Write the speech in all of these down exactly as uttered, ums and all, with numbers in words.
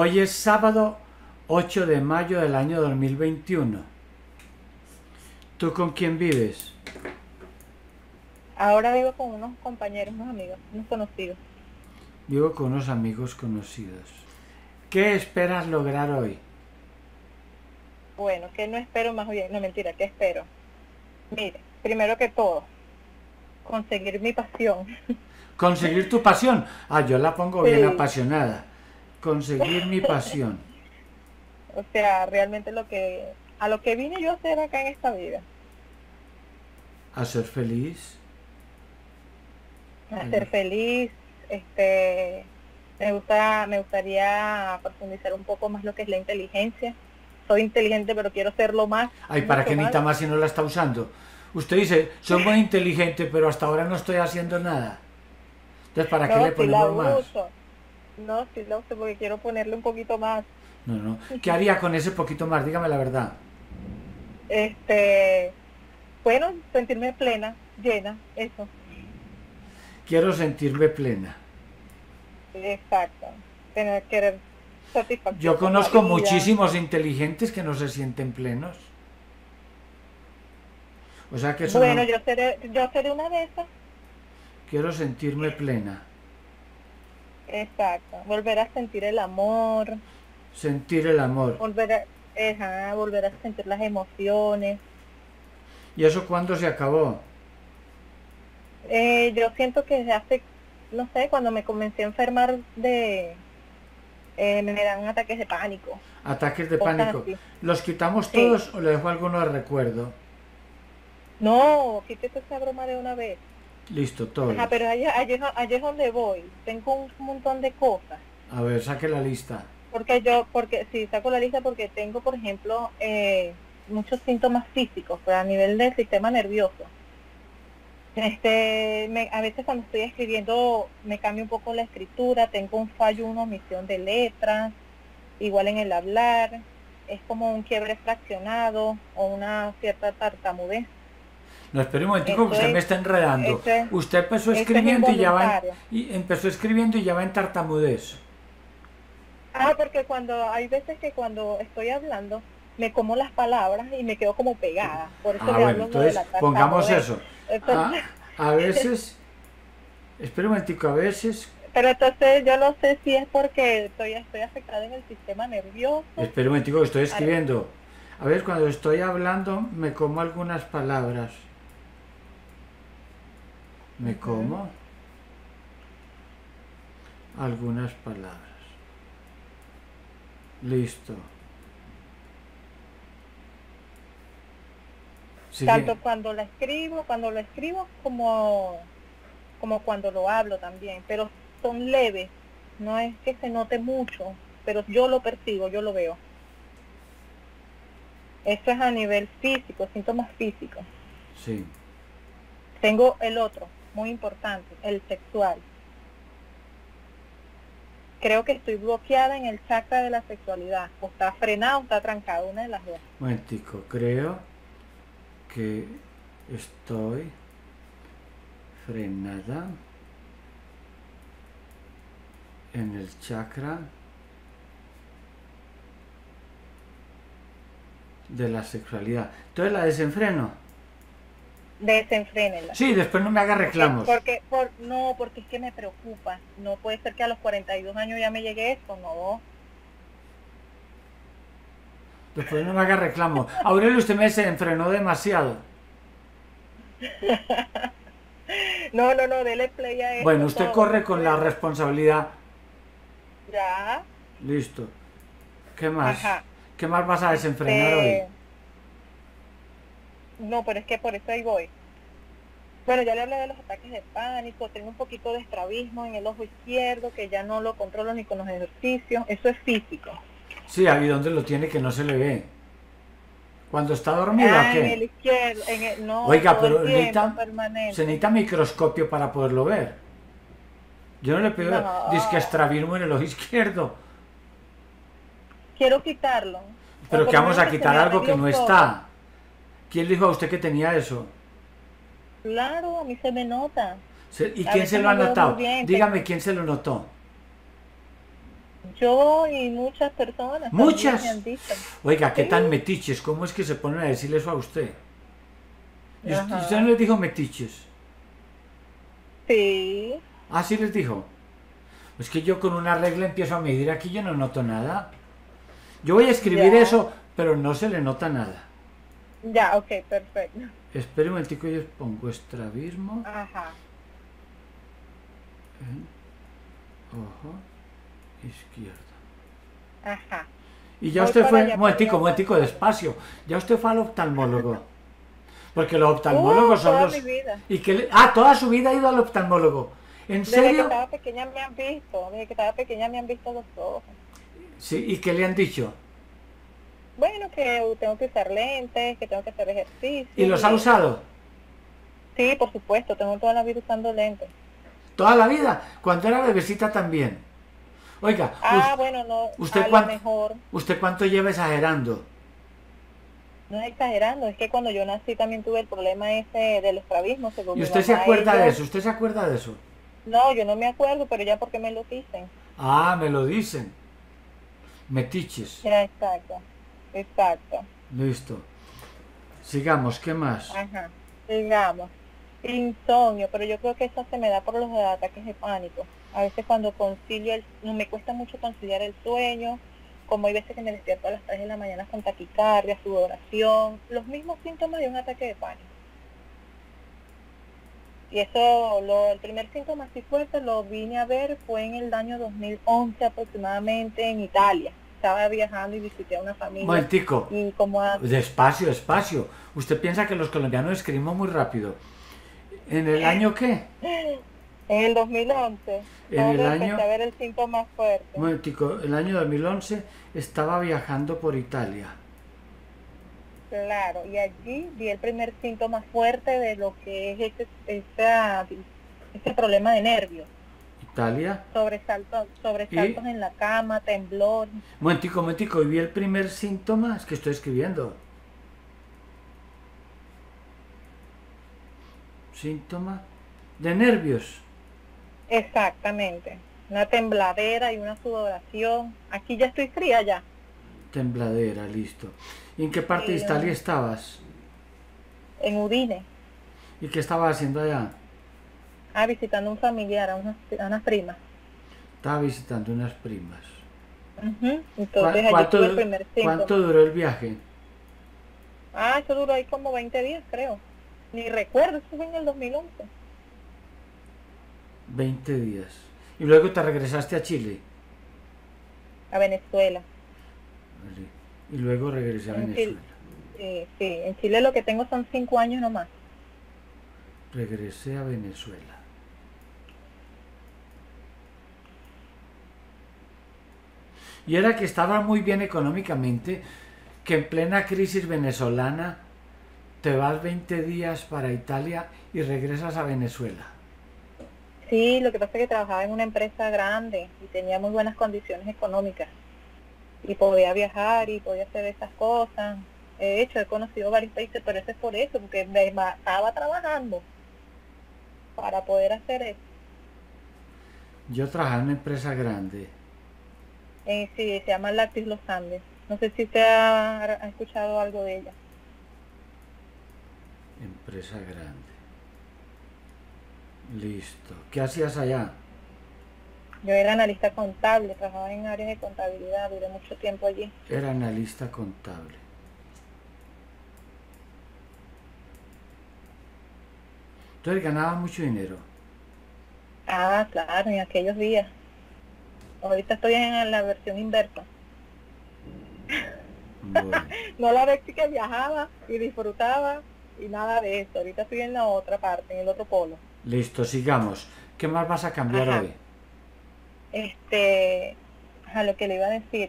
Hoy es sábado ocho de mayo del año dos mil veintiuno. ¿Tú con quién vives? Ahora vivo con unos compañeros, unos amigos, unos conocidos. Vivo con unos amigos conocidos. ¿Qué esperas lograr hoy? Bueno, que no espero más bien, no mentira, ¿qué espero? Mire, primero que todo, conseguir mi pasión. Conseguir tu pasión. Ah, yo la pongo bien Sí, apasionada. Conseguir mi pasión. o sea, realmente lo que, a lo que vine yo a hacer acá en esta vida, A ser feliz. a ser feliz, este, me gusta, me gustaría profundizar un poco más lo que es la inteligencia. Soy inteligente, pero quiero serlo más, Ay, ¿para qué mucho más. necesita más si no la está usando? Usted dice, soy muy inteligente, pero hasta ahora no estoy haciendo nada. Entonces, ¿para qué le No, si la ponemos más? uso, no, si la uso porque quiero ponerle un poquito más. No, no. ¿Qué haría con ese poquito más? Dígame la verdad. Este, bueno, sentirme plena, llena, eso, Quiero sentirme plena. exacto. Tener, querer Yo satisfacción con la conozco vida. muchísimos inteligentes que no se sienten plenos. O sea que eso Bueno, no. yo seré, yo seré una de esas, Quiero sentirme plena. exacto. Volver a sentir el amor, Sentir el amor. volver a, ajá, volver a sentir las emociones. ¿Y eso cuándo se acabó? Eh, yo siento que desde hace, no sé, cuando me comencé a enfermar de, eh, me dan ataques de pánico, Ataques de cosas pánico. así. ¿Los quitamos Sí. todos o le dejo alguno de recuerdo? No, quítese esa broma de una vez. Listo, Ajá, todos. pero allá, allá, es- allá es donde voy. Tengo un montón de cosas. A ver, saque la lista. Porque yo, porque sí, saco la lista porque tengo, por ejemplo, eh, muchos síntomas físicos, pero a nivel del sistema nervioso. Este, me, a veces cuando estoy escribiendo me cambia un poco la escritura, tengo un fallo, una omisión de letras, igual en el hablar, es como un quiebre fraccionado o una cierta tartamudez. No, espere un momentico que Eso usted me es, está enredando. eso es, Usted empezó eso es escribiendo y ya va en, involuntario. y empezó escribiendo y ya va en tartamudez. Ah, porque cuando hay veces que cuando estoy hablando me como las palabras y me quedo como pegada, por eso Ah, le bueno, hablo lo de entonces la pongamos tartamudez. eso. Entonces, A, a veces, espere un momentico, a veces, pero entonces yo no sé si es porque estoy, estoy afectada en el sistema nervioso. espere un momentico que estoy Ar- escribiendo. A ver, cuando estoy hablando me como algunas palabras. Me Ujú. como algunas palabras. Listo. Sigue. Tanto cuando la escribo, cuando lo escribo como, como cuando lo hablo también, pero son leves, no es que se note mucho, pero yo lo percibo, yo lo veo. Eso es a nivel físico, síntomas físicos. Sí. Tengo el otro, muy importante, el sexual. Creo que estoy bloqueada en el chakra de la sexualidad. O está frenado o está trancado, una de las dos. Un momentico, creo que estoy frenada en el chakra de la sexualidad. Entonces la desenfreno. Desenfrénela. Sí, después no me haga Porque, reclamos. porque, por, no, porque es que me preocupa. No puede ser que a los cuarenta y dos años ya me llegue esto, no. Después no me haga reclamos. Aurelio, usted me desenfrenó demasiado. No, no, no, dele play a Bueno, esto usted todo. corre con la responsabilidad. Ya, Listo. ¿Qué más? ajá. ¿Qué más vas a desenfrenar hoy? Este, no, pero es que por eso ahí voy. Bueno, ya le hablé de los ataques de pánico, tengo un poquito de estrabismo en el ojo izquierdo, que ya no lo controlo ni con los ejercicios, eso es físico. Sí, ahí donde lo tiene que no se le ve. ¿Cuando está dormida o Ah, en el qué? izquierdo, en el, no, Oiga, todo el pero tiempo, necesita, se permanente. necesita microscopio para poderlo ver. Yo no le pido disque No, estrabismo en el ojo izquierdo. quiero quitarlo, o Pero por que lo vamos menos a que se quitar me algo que arregle no un poco. está. ¿Quién le dijo a usted que tenía eso? Claro, a mí se me nota. Se- ¿Y A quién se veces lo ha no veo muy notado? bien, Dígame tengo, quién se lo notó. Yo y muchas personas también me ¿Muchas? han dicho. Oiga, qué tan Sí, metiches, ¿cómo es que se ponen a decirle eso a usted? ¿Y usted, usted no ajá, les dijo metiches? sí, Ah, sí les dijo. Es que yo con una regla empiezo a medir aquí, yo no noto nada. Yo voy a escribir ya, eso, pero no se le nota nada. ya, ok, perfecto. Espere un momentico, yo pongo estrabismo Ajá, en ojo izquierdo. ajá. Y ya Voy usted para fue, un allá, para momentico, allá, un momentico, apuntarlo. despacio. Ya usted fue al oftalmólogo. Porque los Uh, oftalmólogos son toda mi los... vida. Y que le- Ah, toda su vida ha ido al oftalmólogo. ¿En Desde que serio? estaba pequeña me han visto, desde que estaba pequeña me han visto los ojos. Sí, ¿y qué le han dicho? Bueno, que tengo que usar lentes, que tengo que hacer ¿Y ejercicio los ha y eso. usado? Sí, por supuesto, tengo toda la vida usando lentes. Toda la vida. Cuando era bebecita también. Oiga, us- Ah, bueno, no, ¿usted a lo cuánto, mejor, usted cuánto lleva exagerando? no es exagerando, es que cuando yo nací también tuve el problema ese del estrabismo, según ¿Y mi usted se mamá, acuerda de ellos, eso? ¿Usted se acuerda de eso? no, yo no me acuerdo, pero ya porque me lo dicen. Ah, me lo dicen. Metiches. Ya, exacto, exacto, Listo. Sigamos, ¿qué más? ajá, digamos, insomnio, pero yo creo que eso se me da por los ataques de pánico. A veces cuando concilio, el, no me cuesta mucho conciliar el sueño, como hay veces que me despierto a las tres de la mañana con taquicardia, sudoración, los mismos síntomas de un ataque de pánico. Y eso, lo, el primer síntoma así fuerte lo vine a ver fue en el año dos mil once aproximadamente en Italia. Estaba viajando y visité a una Un familia momentico. y como a, Despacio, despacio. Usted piensa que los colombianos escribimos muy rápido. ¿En el año qué? en el dos mil once En fue el donde empecé año... a ver el síntoma Un fuerte. momentico. El año dos mil once estaba viajando por Italia. Claro, y allí vi el primer síntoma fuerte de lo que es ese, esa- ese problema de nervios. Italia. Sobresaltos, Y... sobresaltos en la cama, temblor. Un momentico, un momentico. Y vi el primer síntoma. Es que estoy escribiendo. Síntoma de nervios. Exactamente. Una tembladera y una sudoración. Aquí ya estoy fría ya. Tembladera, listo. ¿Y en qué parte de Sí, Italia um, estabas? en Udine. ¿Y qué estabas haciendo allá? Ah, visitando a un familiar, a unas, a unas primas. Estaba visitando unas primas. Ujú. ¿Cu- Entonces allí tuve el ¿Cuánto, primer cuánto síntoma. duró el viaje? Ah, eso duró ahí como veinte días, creo. Ni recuerdo, eso fue en el dos mil once. Veinte días. Y luego te regresaste a Chile. A Venezuela. Vale. Y luego regresé a En Chile, Venezuela. sí, sí, en Chile lo que tengo son cinco años nomás. Regresé a Venezuela. Y era que estaba muy bien económicamente, que en plena crisis venezolana te vas veinte días para Italia y regresas a Venezuela. Sí, lo que pasa es que trabajaba en una empresa grande y tenía muy buenas condiciones económicas. Y podía viajar y podía hacer esas cosas. De hecho, he conocido varios países, pero eso es por eso, porque me estaba trabajando para poder hacer eso. Yo trabajaba en una empresa grande. Eh, sí, se llama Lactis Los Andes. No sé si usted ha, ha escuchado algo de ella. Empresa grande. Listo. ¿Qué hacías allá? Yo era analista contable, trabajaba en áreas de contabilidad, duré mucho tiempo allí. Era analista contable. Entonces ganaba mucho dinero. Ah, claro, en aquellos días. Ahorita estoy en la versión inversa. Bueno, No la vez que viajaba y disfrutaba y nada de eso. Ahorita estoy en la otra parte, en el otro polo. listo, sigamos. ¿Qué más vas a cambiar Ajá. hoy? Este, a lo que le iba a decir,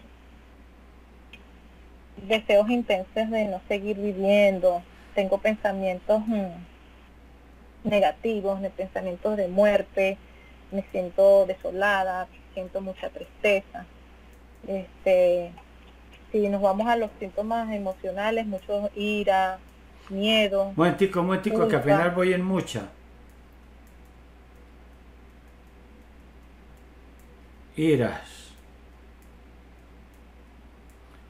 deseos intensos de no seguir viviendo. Tengo pensamientos hmm, negativos, de pensamientos de muerte. Me siento desolada, siento mucha tristeza. Este, si nos vamos a los síntomas emocionales, mucho ira, miedo, Momentico, momentico, que culpa. apenas voy en mucha. Iras,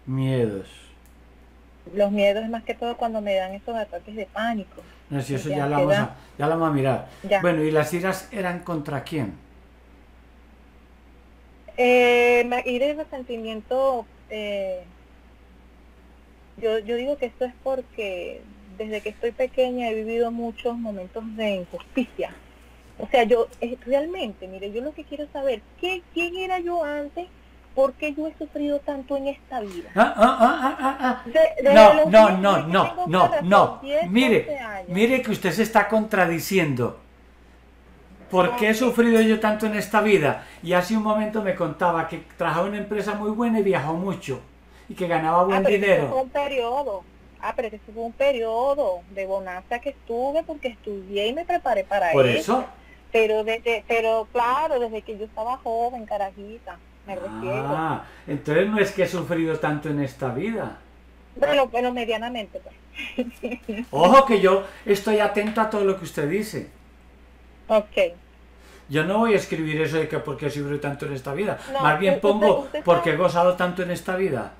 Miedos. Los miedos es más que todo cuando me dan esos ataques de pánico. No, si eso de ya la, vamos ansiedad. a, ya la vamos a mirar. Ya. Bueno, ¿y las iras eran contra quién? Eh, ma- y de resentimiento, eh, yo, yo digo que esto es porque desde que estoy pequeña he vivido muchos momentos de injusticia. O sea, yo eh, realmente, mire, yo lo que quiero saber, ¿qué, quién era yo antes? ¿Por qué yo he sufrido tanto en esta vida? Ah, ah, ah, ah, ah, ah. De- desde No, los no, diez, no, desde que no, tengo no, razón, no. diez, Mire, once años. mire que usted se está contradiciendo. ¿Por qué he sufrido yo tanto en esta vida? Y hace un momento me contaba que trabajaba en una empresa muy buena y viajó mucho. Y que ganaba Ah, buen pero eso fue dinero. un periodo. Ah, pero eso fue un periodo de bonanza que estuve porque estudié y me preparé para Por eso. eso. Pero desde, pero claro, desde que yo estaba joven, carajita, me refiero. Ah, entonces no es que he sufrido tanto en esta vida. Bueno, pero medianamente, pues. Ojo que yo estoy atento a todo lo que usted dice. Ok. Yo no voy a escribir eso de que porque he sufrido tanto en esta vida. No, Más bien usted- pongo usted porque he sabe- gozado tanto en esta vida.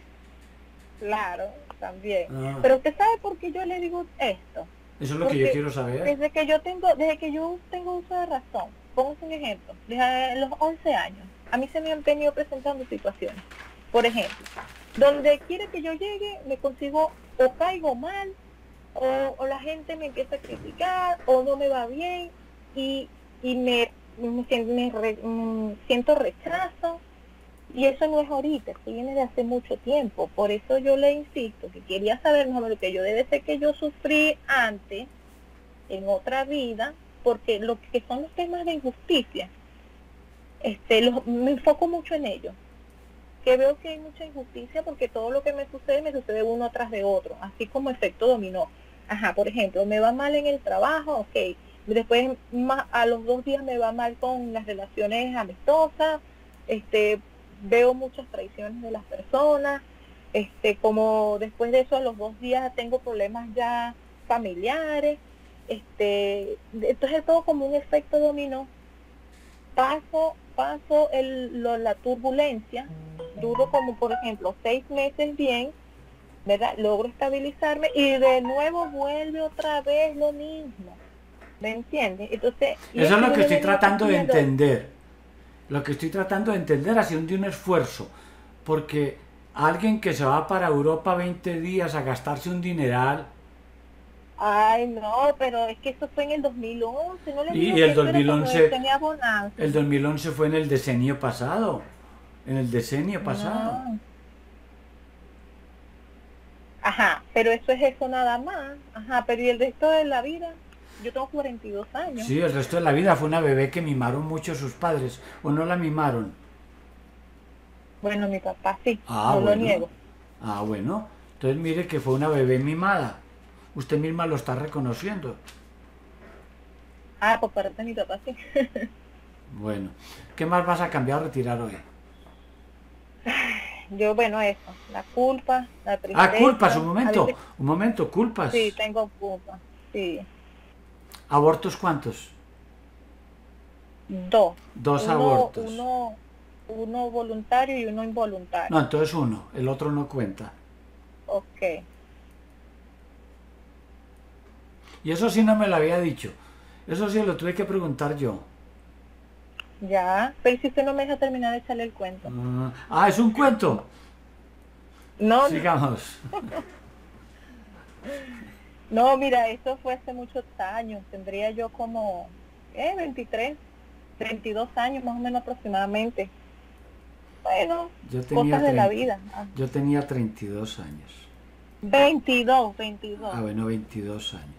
Claro, también. Ah. Pero usted sabe por qué yo le digo esto. Eso es lo que yo Porque quiero saber. Desde que yo tengo, desde que yo tengo uso de razón, pongo un ejemplo, desde los once años, a mí se me han venido presentando situaciones. Por ejemplo, donde quiera que yo llegue, me consigo o caigo mal, o, o la gente me empieza a criticar, o no me va bien, y, y me, me, sien- me re- mm, siento rechazo. Y eso no es ahorita, eso viene de hace mucho tiempo. Por eso yo le insisto, que quería saber más o menos que yo debe ser que yo sufrí antes, en otra vida, porque lo que son los temas de injusticia, este, los- me enfoco mucho en ellos. Que veo que hay mucha injusticia porque todo lo que me sucede, me sucede uno tras de otro, así como efecto dominó. Ajá, por ejemplo, me va mal en el trabajo, ok. Después ma- a los dos días me va mal con las relaciones amistosas, este, veo muchas traiciones de las personas, este, como después de eso a los dos días tengo problemas ya familiares, este, entonces todo como un efecto dominó. Paso, paso el, lo- la turbulencia, duro como por ejemplo seis meses bien, ¿verdad? Logro estabilizarme y de nuevo vuelve otra vez lo mismo, ¿me entiendes? Entonces, y Eso es lo yo que le estoy venía tratando de diciendo, entender. Lo que estoy tratando de entender haciendo un esfuerzo. Porque alguien que se va para Europa veinte días a gastarse un dineral ay no, pero es que eso fue en el dos mil once, no le y, digo y que el eso era cuando dos mil once, tenía bonanza. el dos mil once fue en el decenio pasado. En el decenio pasado. No. Ajá, pero eso es eso nada más. Ajá, pero ¿y el resto de la vida? Yo tengo cuarenta y dos años. Sí, el resto de la vida fue una bebé que mimaron mucho sus padres. ¿O no la mimaron? Bueno, mi papá sí, Ah, no lo bueno. niego. Ah, bueno. Entonces mire que fue una bebé mimada. Usted misma lo está reconociendo. Ah, por parte de mi papá sí. Bueno. ¿Qué más vas a cambiar o retirar hoy? Yo, bueno, eso, la culpa, la tristeza. Ah, culpas, un a momento. veces- Un momento, culpas. Sí, tengo culpa, sí. ¿Abortos cuántos? Dos. Dos uno, abortos. Uno, uno voluntario y uno involuntario. No, entonces uno. El otro no cuenta. Ok. Y eso sí no me lo había dicho. Eso sí lo tuve que preguntar yo. Ya, pero si usted no me deja terminar de echarle el cuento. Ah, ah, ¿es un cuento? No, Sigamos. no, mira, eso fue hace muchos años. Tendría yo como, eh, veintitrés, veintidós años más o menos aproximadamente. Bueno, Yo tenía, cosas de la trein- vida. Ah, yo tenía treinta y dos años. veintidós, veintidós. Ah, bueno, veintidós años.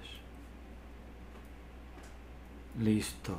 Listo.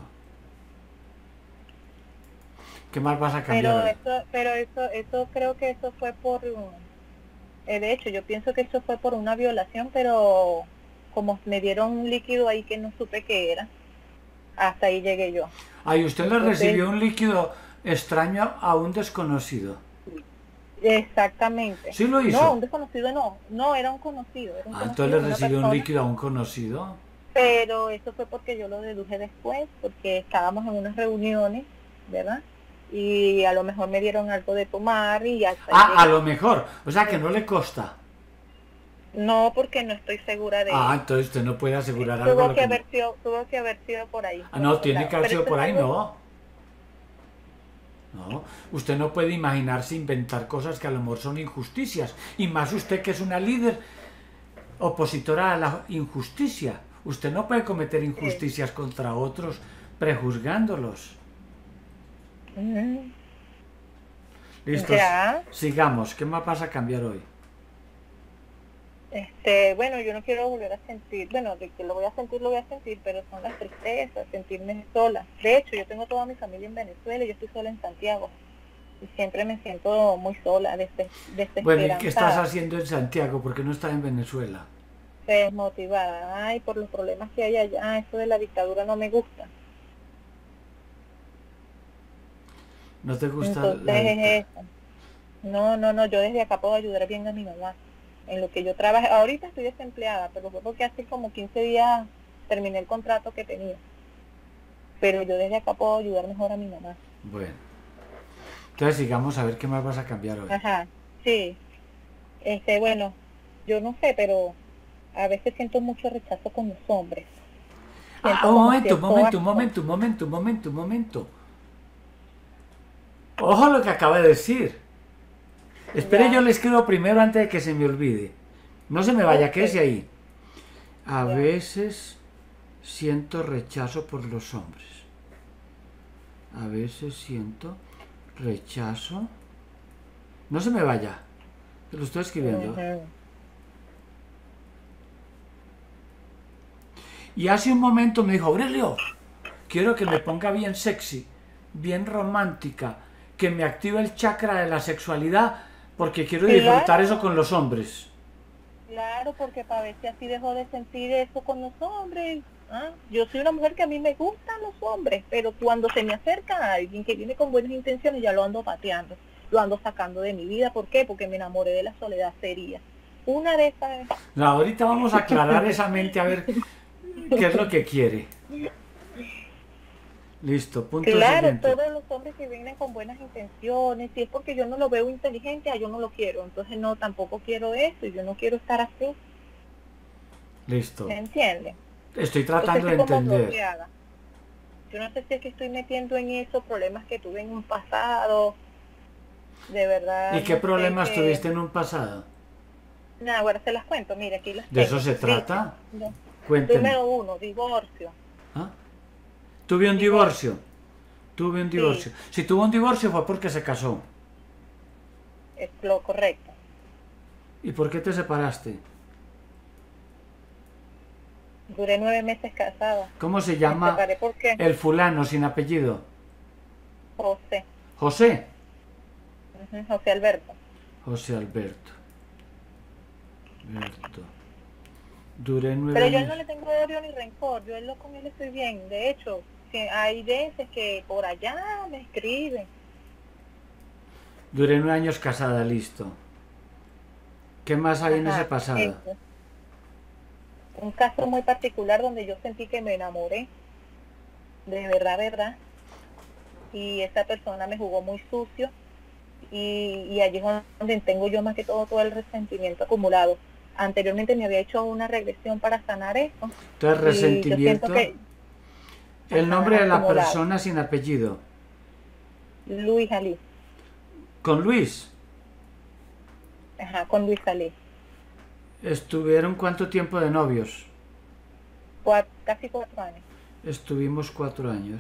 ¿Qué más vas a cambiar Pero hoy? eso, pero eso, eso creo que eso fue por, eh, de hecho, yo pienso que eso fue por una violación, pero como me dieron un líquido ahí que no supe qué era, hasta ahí llegué yo. Ay, usted le Entonces- recibió un líquido extraño a un desconocido. Exactamente. ¿Sí lo hizo? No, un desconocido no, no, era un conocido. Era un Ah, conocido, entonces le una recibió un persona, líquido a un conocido. pero eso fue porque yo lo deduje después, porque estábamos en unas reuniones, ¿verdad? y a lo mejor me dieron algo de tomar y hasta Ah, llegué. a lo mejor. O sea que no le consta. No, porque no estoy segura de Ah, eso. entonces usted no puede asegurar algo Tuvo lo que que no. haber sido, tuvo que haber sido por ahí, Ah, por no, esos tiene lados. que haber Pero sido eso por es ahí, algo, no. No, usted no puede imaginarse inventar cosas que a lo mejor son injusticias. Y más usted que es una líder opositora a la injusticia. Usted no puede cometer sí. injusticias contra otros prejuzgándolos. Ujú. Listos, Ya, sigamos. ¿Qué más vas a cambiar hoy? este, bueno, yo no quiero volver a sentir, bueno, de que lo voy a sentir, lo voy a sentir, pero son las tristezas, sentirme sola. De hecho, yo tengo toda mi familia en Venezuela y yo estoy sola en Santiago. Y siempre me siento muy sola, desde, Bueno, ¿y qué estás desesperanzada, haciendo en Santiago? ¿Por qué no estás en Venezuela? desmotivada. Ay, por los problemas que hay allá, eso de la dictadura no me gusta. ¿No te gusta Entonces la dictadura? es eso. No, no, no, yo desde acá puedo ayudar bien a mi mamá. En lo que yo trabajo, ahorita estoy desempleada, pero fue porque hace como quince días terminé el contrato que tenía. Pero yo desde acá puedo ayudar mejor a mi mamá. Bueno, entonces sigamos a ver qué más vas a cambiar hoy. Ajá, sí. Este, bueno, yo no sé, pero a veces siento mucho rechazo con los hombres. Ah, Siento un como momento, un cierto momento, un asco. momento, un momento, un momento, un momento. Ojo lo que acaba de decir. Espere, yo Ya, le escribo primero antes de que se me olvide. No se me vaya, quédese ok, ahí. A ya. veces siento rechazo por los hombres. A veces siento rechazo. No se me vaya, te lo estoy escribiendo. Ujú. Y hace un momento me dijo, Aurelio, quiero que me ponga bien sexy, bien romántica, que me active el chakra de la sexualidad, porque quiero disfrutar eso Claro, con los hombres. claro, porque para ver si así dejo de sentir eso con los hombres. ¿Ah? Yo soy una mujer que a mí me gustan los hombres, pero cuando se me acerca alguien que viene con buenas intenciones, ya lo ando pateando, lo ando sacando de mi vida. ¿Por qué? Porque me enamoré de la soledad seria. Una de esas... No, ahorita vamos a aclarar esa mente a ver qué es lo que quiere. Listo, punto Claro, siguiente. todos los hombres que vienen con buenas intenciones, si es porque yo no lo veo inteligente, ah, yo no lo quiero. Entonces no, tampoco quiero eso, y yo no quiero estar así, Listo. ¿me entiendes? Estoy Entonces tratando de estoy como entender. bloqueada. Yo no sé si es que estoy metiendo en esos problemas que tuve en un pasado, de ¿Y verdad, qué no sé problemas qué. tuviste en un pasado? Nada, ahora se las cuento, mira, aquí las ¿De eso tengo. se Dice, trata? no. Cuénteme. Número uno, divorcio. ¿Ah? Tuve un Divorcio, divorcio. Tuve un sí, divorcio. Si tuvo un divorcio fue porque se casó. es lo correcto. ¿Y por qué te separaste? Duré nueve meses casada. ¿Cómo se Me llama separé porque el fulano sin apellido? José, José. ujú, José Alberto. José Alberto. Alberto. Duré nueve Pero yo a él años. no le tengo odio ni rencor, yo él lo- con él estoy bien. De hecho, si hay veces que por allá me escriben. Duré nueve años casada, listo. ¿Qué más hay en ese Ajá, pasado? eso. Un caso muy particular donde yo sentí que me enamoré, de verdad, verdad. Y esa persona me jugó muy sucio y, y allí es donde tengo yo más que todo todo el resentimiento acumulado. Anteriormente me había hecho una regresión para sanar eso Entonces, y yo siento resentimiento. que, El ajá, nombre de la acumulado. persona sin apellido. Luis Ali, Con Luis. ajá, con Luis Ali. ¿Estuvieron cuánto tiempo de novios? Cuatro, casi cuatro años. Estuvimos cuatro años.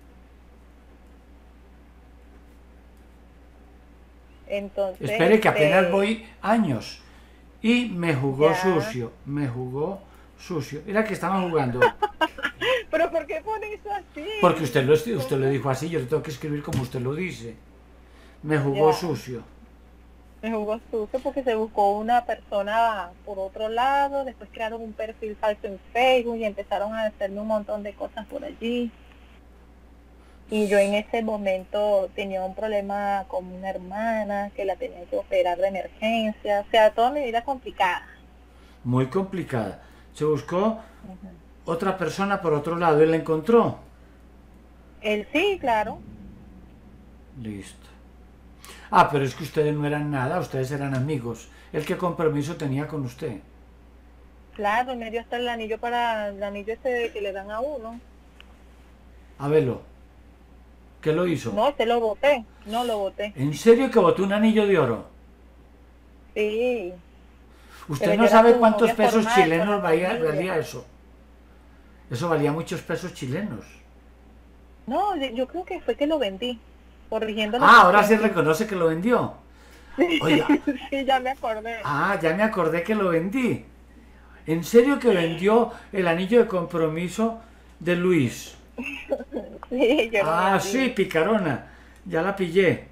Entonces, Espere que apenas este, voy años. Y me jugó ya. sucio. Me jugó sucio. Era que estaban jugando. Pero ¿por qué pone eso Porque así? usted lo, usted lo ¿Cómo? dijo así, yo lo tengo que escribir como usted lo dice. Me jugó Ya. sucio. Me jugó sucio porque se buscó una persona por otro lado, después crearon un perfil falso en Facebook y empezaron a hacerme un montón de cosas por allí. Y yo en ese momento tenía un problema con una hermana que la tenía que operar de emergencia, o sea, toda mi vida complicada. Muy complicada. Se buscó Ujú. otra persona por otro lado y la encontró. Él sí, claro, Listo. Ah, pero es que ustedes no eran nada, ustedes eran amigos. ¿El qué compromiso tenía con usted? Claro, me dio hasta el anillo para el anillo ese que le dan a uno. A verlo. ¿Qué lo hizo? No, este lo boté, no lo boté. ¿En serio que botó un anillo de oro? Sí. Usted Pero no yo era sabe su cuántos novia pesos formal, con chilenos la valía, familia. valía eso. Eso valía muchos pesos chilenos. No, yo yo creo que fue que lo vendí, corrigiendo la Ah, ahora sí conciencia. reconoce que lo vendió. Oiga, Sí, ya me acordé. ah, ya me acordé que lo vendí. ¿En serio que vendió el anillo de compromiso de Luis? Sí, yo lo Ah, sí, vendí. picarona. Ya la pillé.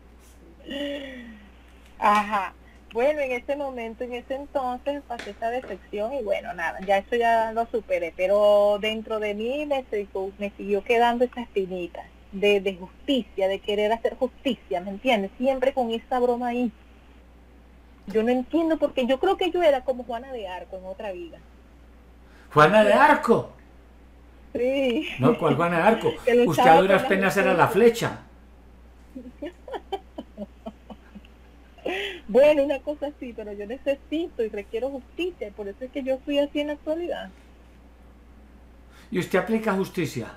Ajá. Bueno, en ese momento, en ese entonces pasé esa decepción y bueno, nada, ya eso ya lo superé, pero dentro de mí me siguió, me siguió quedando esa espinita de, de justicia, de querer hacer justicia, ¿me entiendes? Siempre con esa broma ahí. Yo no entiendo porque yo creo que yo era como Juana de Arco en otra vida. ¿Me Juana de entiendes? Arco. Sí, No, ¿cuál Juana de Arco? que Usted a luchaba por duras la penas era la justicia. flecha. Bueno, una cosa así, pero yo necesito y requiero justicia, y por eso es que yo fui así en la actualidad. Y usted aplica justicia.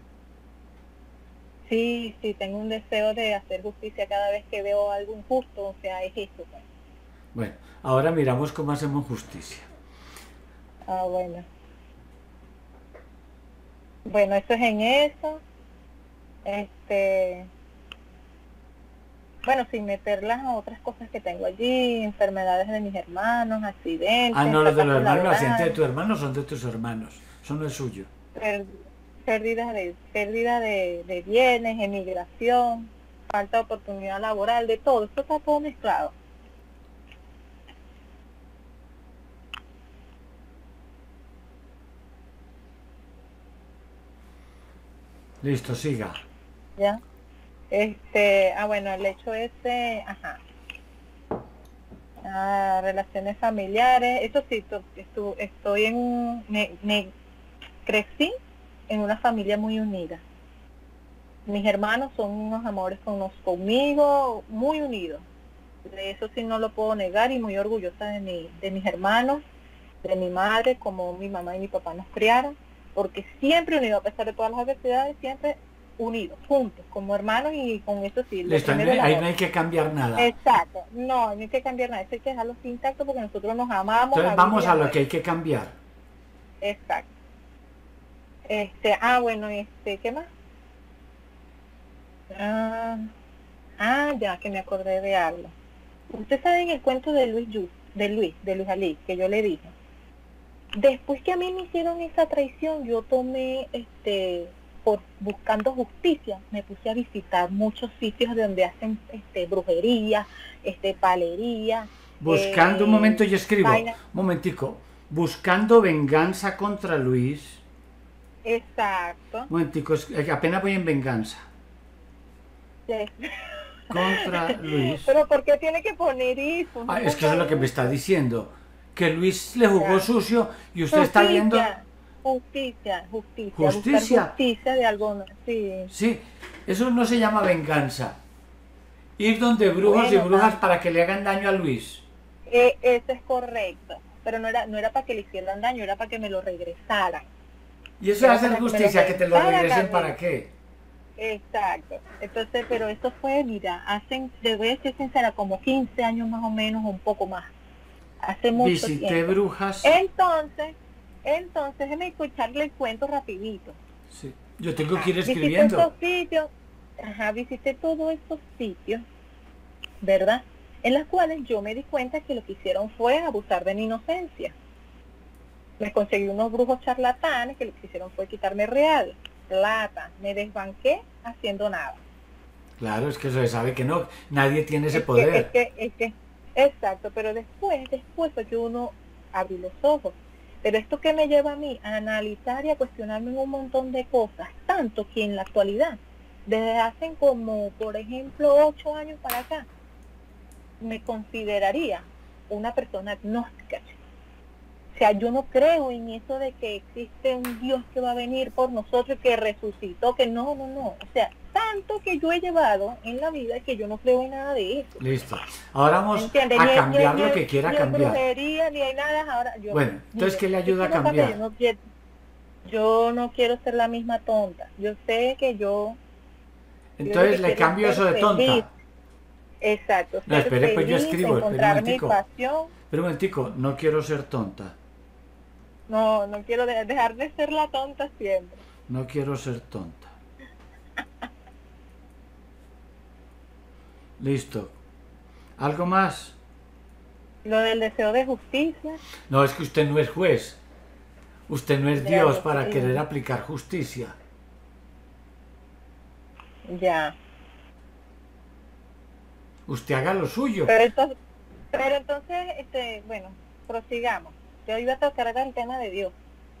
Sí, sí, tengo un deseo de hacer justicia cada vez que veo algo injusto, o sea, es eso, pues. Bueno, ahora miramos cómo hacemos justicia. Ah, bueno. Bueno, eso es en eso. Este, bueno, sin meter las otras cosas que tengo allí, enfermedades de mis hermanos, Ah, accidentes, no, los de los fracaso hermanos, los accidentes de laboral, tus hermanos son de tus hermanos. Son no es suyo. per- pérdida de, pérdida de, de bienes, emigración, falta de oportunidad laboral, de todo. Esto está todo mezclado. Listo, siga. ¿Ya? Este, ah, bueno, el hecho ese, ajá. Ah, relaciones familiares, eso sí, to- estu- estoy en, un- me, me crecí en una familia muy unida. Mis hermanos son unos amores con nos- conmigo, muy unidos. De eso sí no lo puedo negar y muy orgullosa de, mi, de mis hermanos, de mi madre, como mi mamá y mi papá nos criaron, porque siempre unidos, a pesar de todas las adversidades, siempre unidos, juntos, como hermanos y con eso sí, lo Listo, ahí no, primero hay, el ahí no amor. hay que cambiar nada. Exacto, no, no hay que cambiar nada, eso hay que dejarlo así intacto porque nosotros nos amamos Entonces a vida vamos y a a lo que hay muerte. que cambiar. Exacto. Este, ah, bueno, este, ¿qué más? Ah, ah, ya que me acordé de algo. Usted sabe en el cuento de Luis Yu- de Luis, de Luis Ali, que yo le dije. Después que a mí me hicieron esa traición, yo tomé, este, por buscando justicia, me puse a visitar muchos sitios donde hacen, este, brujería, este, palería, Buscando, un momento eh, yo escribo, vaina. un momentico. Buscando venganza contra Luis. Exacto. Un momentico, es- eh, apenas voy en venganza. Sí. Contra Luis. Pero ¿por qué tiene que poner eso? Ah, No es que eso ponga es lo que me eso. está diciendo. Que Luis le jugó Ya. sucio y usted está viendo Justicia, justicia, justicia, buscar justicia. justicia de algo, sí. Sí, eso no se llama venganza. Ir donde brujos y Bueno, brujas tam- para que le hagan daño a Luis. eh, eso es correcto, pero no era, no era para que le hicieran daño, era para que me lo regresaran. Y eso es Era hacer para que me lo justicia, que te lo regresaran a regresen mí. para qué. Exacto. Entonces, pero eso fue, mira, hace, te voy a ser sincera, como quince años más o menos, un poco más. Hace mucho Visité tiempo. brujas. Entonces, entonces, déjeme escucharle el cuento rapidito. Sí. Yo tengo que ir Visité escribiendo. estos sitios, ajá, visité todos estos sitios, ¿verdad? En las cuales yo me di cuenta que lo que hicieron fue abusar de mi inocencia. Me conseguí unos brujos charlatanes que lo que hicieron fue quitarme real, plata, me desbanqué haciendo nada. Claro, es que eso se sabe que no. Nadie tiene ese Es que, es poder. que, es que, exacto, pero después, después fue que uno abrió los ojos. Pero esto que me lleva a mí a analizar y a cuestionarme en un montón de cosas, tanto que en la actualidad, desde hace como, por ejemplo, ocho años para acá, me consideraría una persona agnóstica. sea, yo no creo en eso de que existe un Dios que va a venir por nosotros, que resucitó, que no, no, no. O sea, tanto que yo he llevado en la vida que yo no creo en nada de eso. Listo. Ahora vamos ¿Entiendes? a Ni hay- cambiar ni hay- lo que quiera ni hay cambiar. brujería, ni hay nada. Ahora, yo, Bueno, entonces, mire, ¿qué le ayuda a yo quiero saber, cambiar? Yo no, quiero, yo no quiero ser la misma tonta. Yo sé que yo... yo Entonces lo que le quiero cambio es eso ser de tonta. feliz. Exacto. No, ser espere, pues yo feliz, escribo, espere un encontrar mi momentico. pasión. Pero un momentico, no quiero ser tonta. No, no quiero de- dejar de ser la tonta siempre. No quiero ser tonta. Listo. ¿Algo más? Lo del deseo de justicia. No, es que usted no es juez. Usted no es Ya, Dios yo para sé. querer aplicar justicia. Ya. Usted haga lo suyo. Pero entonces, pero entonces, este, bueno, prosigamos. Yo iba a tocar acá el tema de Dios.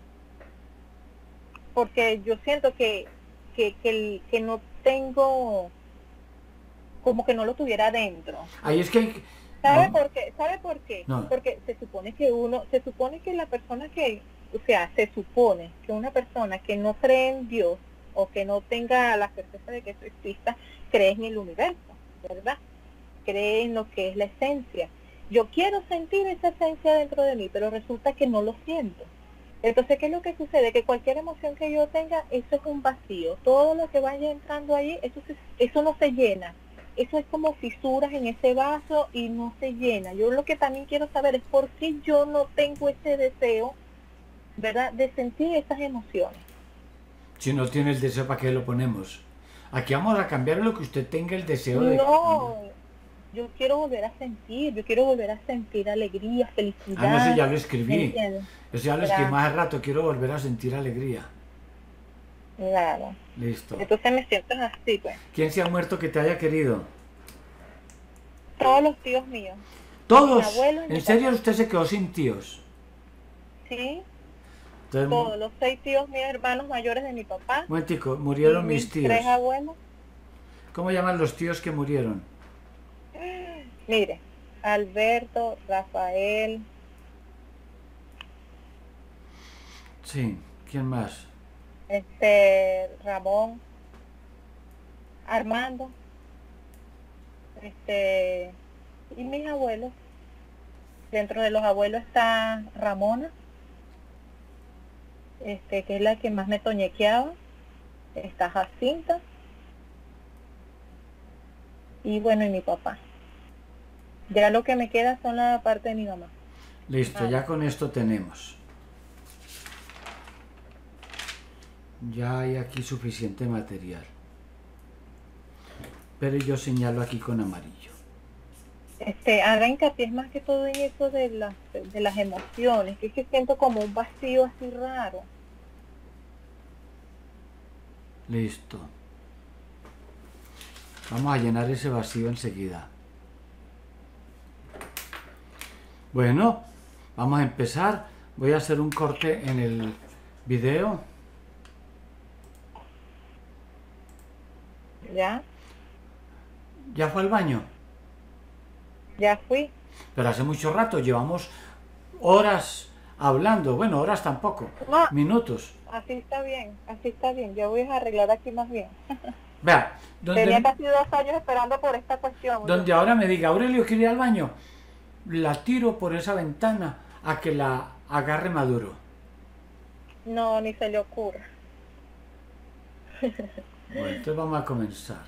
Porque yo siento que, que, que, el- que no tengo, como que no lo tuviera dentro. Ahí es que hay... ¿Sabe no, por qué? ¿Sabe por qué? No. Porque se supone que uno, se supone que la persona que, o sea, se supone que una persona que no cree en Dios o que no tenga la certeza de que eso exista, cree en el universo, ¿verdad? Cree en lo que es la esencia. Yo quiero sentir esa esencia dentro de mí, pero resulta que no lo siento. Entonces, ¿qué es lo que sucede? Que cualquier emoción que yo tenga, eso es un vacío. Todo lo que vaya entrando ahí, eso, se- eso no se llena. Eso es como fisuras en ese vaso y no se llena. Yo lo que también quiero saber es por qué yo no tengo ese deseo, ¿verdad?, de sentir esas emociones. si no tiene el deseo, ¿para qué lo ponemos? Aquí vamos a cambiar lo que usted tenga el deseo de... No, yo quiero volver a sentir, yo quiero volver a sentir alegría, felicidad. Ah, no sé, ya lo ¿me escribí. entiendes? Eso ya lo Gracias. escribí más de rato. Quiero volver a sentir alegría. Claro. Listo. Entonces me siento así, pues. ¿Quién se ha muerto que te haya querido? Todos los tíos míos, ¿Todos? Mi abuelo y mi ¿En serio papá. usted se quedó sin tíos? ¿sí? Entonces, Todos los seis tíos míos, hermanos mayores de mi papá. un momentico, Y murieron mis mis tíos. tres abuelos. ¿Cómo llaman los tíos que murieron? Mire, Alberto, Rafael, Sí, ¿quién más? este, Ramón, Armando, este, y mis abuelos. Dentro de los abuelos está Ramona, este, que es la que más me toñequeaba. Está Jacinta. Y bueno, y mi papá. Ya lo que me queda son la parte de mi mamá. Listo, Ah. ya con esto tenemos. Ya hay aquí suficiente material. Pero yo señalo aquí con amarillo. Este, haga hincapié más que todo en eso de las, de las emociones, que es que siento como un vacío así raro. Listo. Vamos a llenar ese vacío enseguida. Bueno, vamos a empezar. Voy a hacer un corte en el video. ¿Ya? ¿Ya fue al baño? Ya fui. Pero hace mucho rato, llevamos horas hablando. Bueno, horas tampoco. No, Minutos. así está bien, así está bien. Yo voy a arreglar aquí más bien. Vea, Tenía donde, casi dos años esperando por esta cuestión. donde ahora me diga, Aurelio, quiere ir al baño, la tiro por esa ventana a que la agarre Maduro. No, ni se le ocurra. Bueno, entonces vamos a comenzar.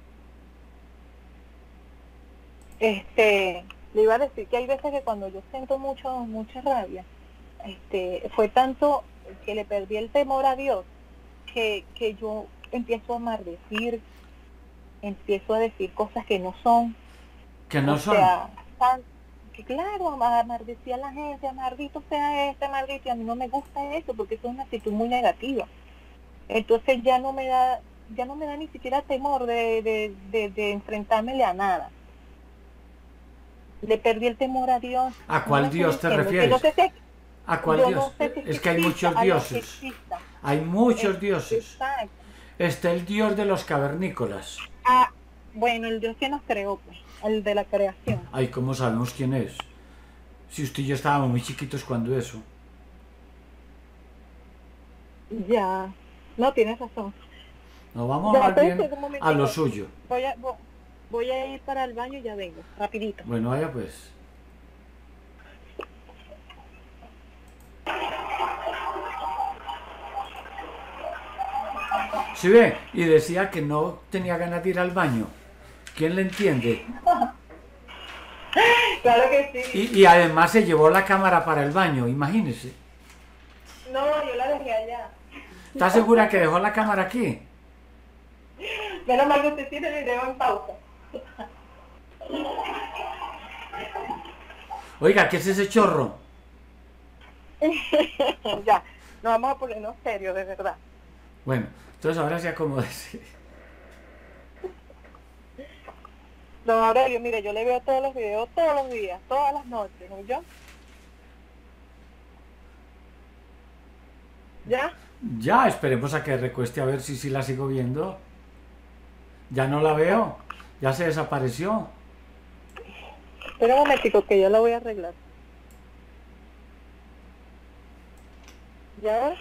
Este, le iba a decir que hay veces que cuando yo siento mucho, mucha rabia, este, fue tanto que le perdí el temor a Dios, que, que yo empiezo a maldecir, empiezo a decir cosas que no son. Que no o son. sea, tan- que claro, a maldecir a la gente, maldito sea este, maldito, y a mí no me gusta eso, porque eso es una actitud muy negativa. Entonces ya no me da, ya no me da ni siquiera temor de, de, de, de enfrentármele a nada. Le perdí el temor a Dios. ¿A cuál No me Dios te entiendo, que refieres? no sé si- ¿A cuál yo Dios? no sé si Es que hay exista, muchos a lo que dioses. exista. Hay muchos Es- dioses. Exacto. Está el dios de los cavernícolas. Ah, bueno, el Dios que nos creó, pues, el de la creación. Ay, ¿cómo sabemos quién es? Si usted y yo estábamos muy chiquitos cuando eso. Ya, no tienes razón. Nos vamos Ya, más entonces, bien un a lo momentico. suyo. Voy a, vo- voy a ir para el baño y ya vengo, rapidito. Bueno, vaya pues. Si ve, y decía que no tenía ganas de ir al baño. ¿Quién le entiende? Claro que sí. Y, y además se llevó la cámara para el baño, imagínese. No, yo la dejé allá. ¿Está segura que dejó la cámara aquí? Menos mal que usted tiene el video en pausa. Oiga, ¿qué es ese chorro? Ya, nos vamos a ponernos serios, de verdad. Bueno, entonces ahora se acomódese. Don Aurelio, mire, yo le veo todos los videos, todos los días, todas las noches, ¿no? ¿Yo? ¿Ya? Ya, esperemos a que recueste a ver si sí la sigo viendo. Ya no la veo. Ya se desapareció. Espera un momentico que yo la voy a arreglar. ¿Ya?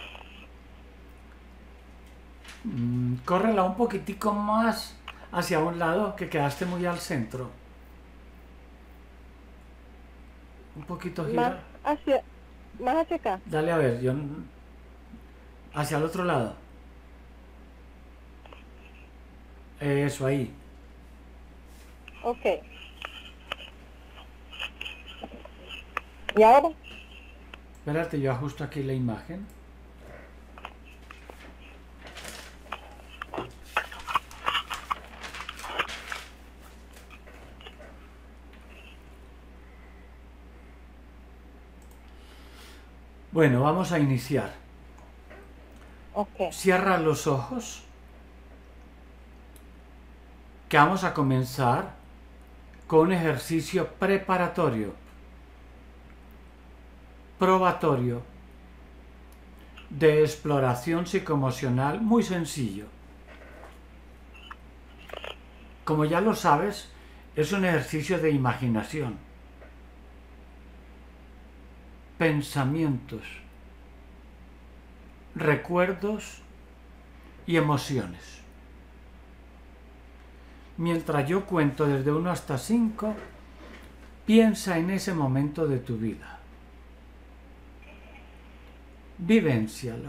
Mm, córrela un poquitico más hacia un lado, que quedaste muy al centro. Un poquito Más gira. hacia, más hacia acá. Dale a ver, yo... Hacia el otro lado. Eso, ahí. Ok. ¿Y ahora? Espérate, yo ajusto aquí la imagen. Bueno, vamos a iniciar. Ok. Cierra los ojos. Que vamos a comenzar con un ejercicio preparatorio, probatorio, de exploración psicoemocional muy sencillo. Como ya lo sabes, es un ejercicio de imaginación, pensamientos, recuerdos y emociones. Mientras yo cuento desde uno hasta cinco, piensa en ese momento de tu vida. Vivéncialo.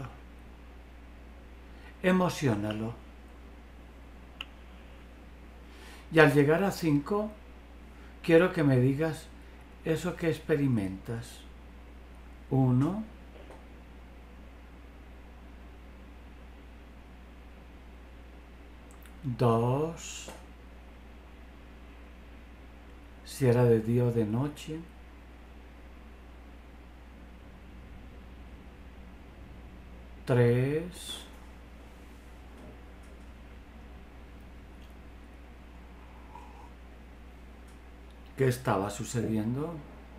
Emociónalo. Y al llegar a cinco, quiero que me digas eso que experimentas. Uno. Dos. Si era de día o de noche. Tres. ¿Qué estaba sucediendo?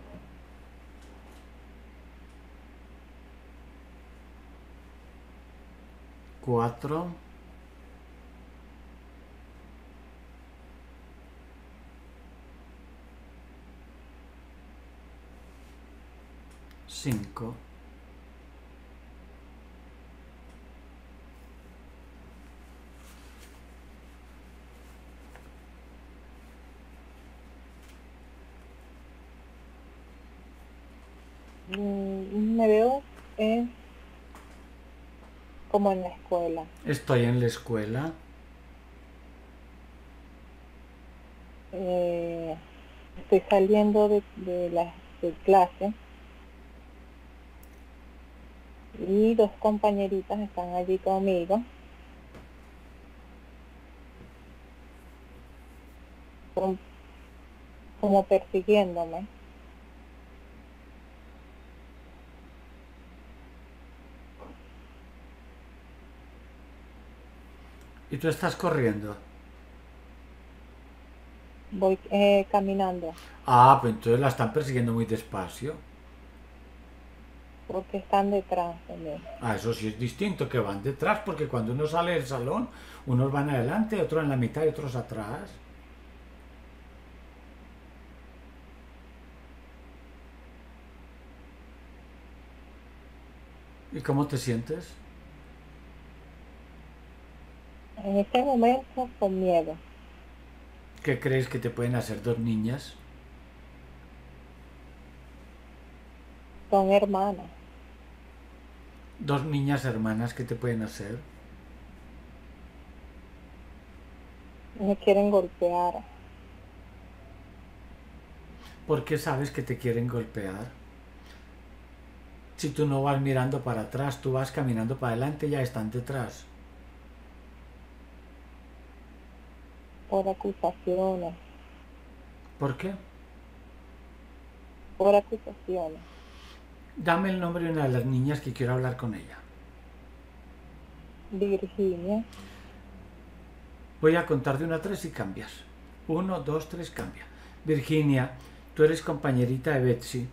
Cuatro. Cinco. Mm, me veo eh, como en la escuela. Estoy en la escuela. Eh, estoy saliendo de, de la de clase y dos compañeritas están allí conmigo, como, como persiguiéndome. Y tú estás corriendo. Voy eh, caminando Ah, pues entonces la están persiguiendo muy despacio. porque están detrás de mí. Ah, eso sí es distinto, que van detrás, porque cuando uno sale del salón, unos van adelante, otros en la mitad y otros atrás. ¿Y cómo te sientes? En este momento con miedo. ¿Qué crees que te pueden hacer dos niñas? Son hermanas. Dos niñas hermanas, ¿qué te pueden hacer? Me quieren golpear. ¿Por qué sabes que te quieren golpear? Si tú no vas mirando para atrás, tú vas caminando para adelante, ya están detrás. Por acusaciones. ¿Por qué? Por acusaciones. Dame el nombre de una de las niñas que quiero hablar con ella. Virginia. Voy a contar de una a tres y cambias. Uno, dos, tres, cambia. Virginia, tú eres compañerita de Betsy.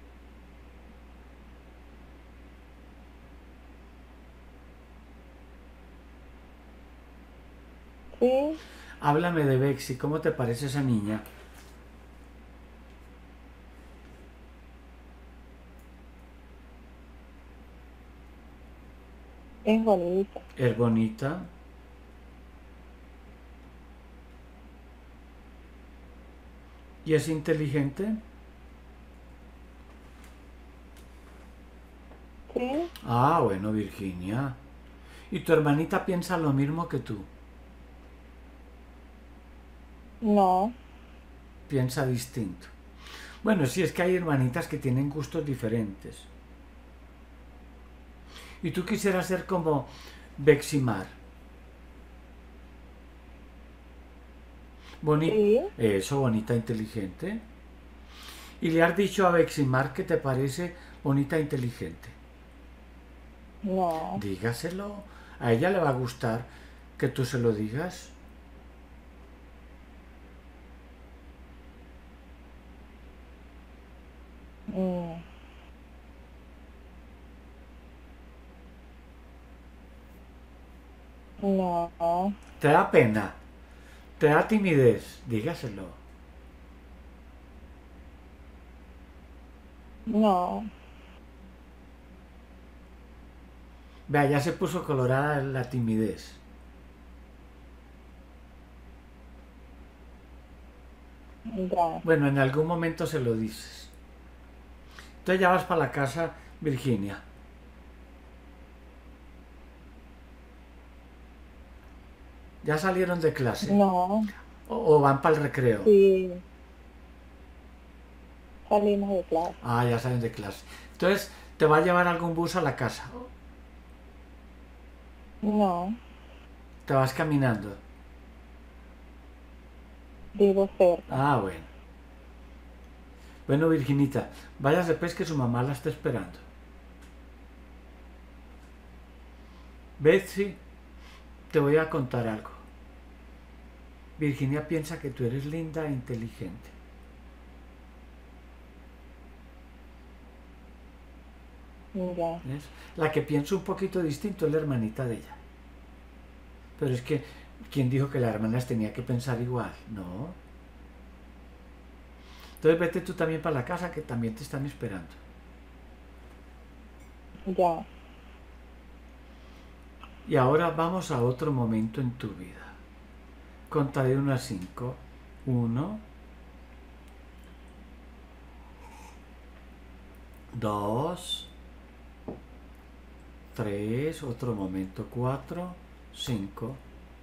Sí. Háblame de Betsy, ¿cómo te parece esa niña? Es bonita. Es bonita. ¿Y es inteligente? Sí. Ah, bueno, Virginia. ¿Y tu hermanita piensa lo mismo que tú? No. Piensa distinto. Bueno, sí, es que hay hermanitas que tienen gustos diferentes. Y tú quisieras ser como Beximar. Bonita. Sí. Eso, bonita, inteligente. Y le has dicho a Beximar que te parece bonita, inteligente. No. Dígaselo. A ella le va a gustar que tú se lo digas. Mm. No. Te da pena. Te da timidez. Dígaselo. No. Vea, ya se puso colorada la timidez. Ya. Bueno, en algún momento se lo dices. Entonces ya vas para la casa, Virginia. ¿Ya salieron de clase? No. ¿O, o van para el recreo? Sí. Salimos de clase. Ah, ya salen de clase. Entonces, ¿te va a llevar algún bus a la casa? No. ¿Te vas caminando? Vivo cerca. Ah, bueno. Bueno, Virginita, váyase pues que su mamá la está esperando. Betsy, te voy a contar algo. Virginia piensa que tú eres linda e inteligente. Ya. ¿Ves? La que piensa un poquito distinto es la hermanita de ella. Pero es que, ¿quién dijo que las hermanas tenía que pensar igual? No. Entonces vete tú también para la casa, que también te están esperando. Ya. Y ahora vamos a otro momento en tu vida. Conta de uno a cinco. Uno. Dos. Tres. Otro momento. Cuatro. Cinco.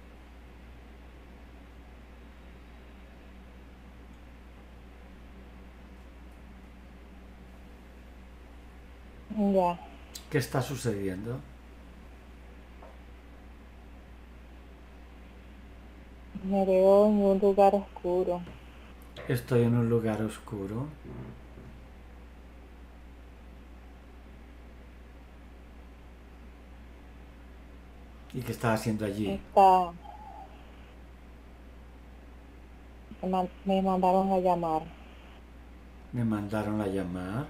Ya. ¿Qué está sucediendo? Me veo en un lugar oscuro. Estoy en un lugar oscuro. ¿Y qué estás haciendo allí? Está. Me man- me mandaron a llamar. Me mandaron a llamar.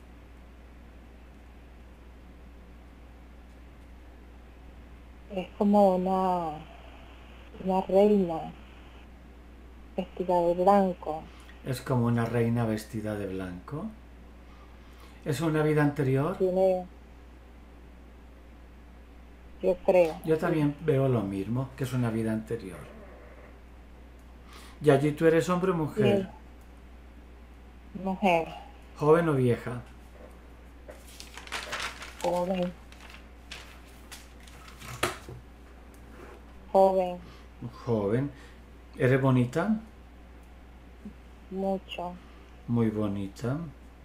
Es como una, una reina vestida de blanco. Es como una reina vestida de blanco. ¿Es una vida anterior? Tiene, yo creo. Yo también veo lo mismo, que es una vida anterior. ¿Y allí tú eres hombre o mujer? Sí, mujer, ¿Joven o vieja? joven, joven, Joven. ¿Eres bonita? mucho, Muy bonita.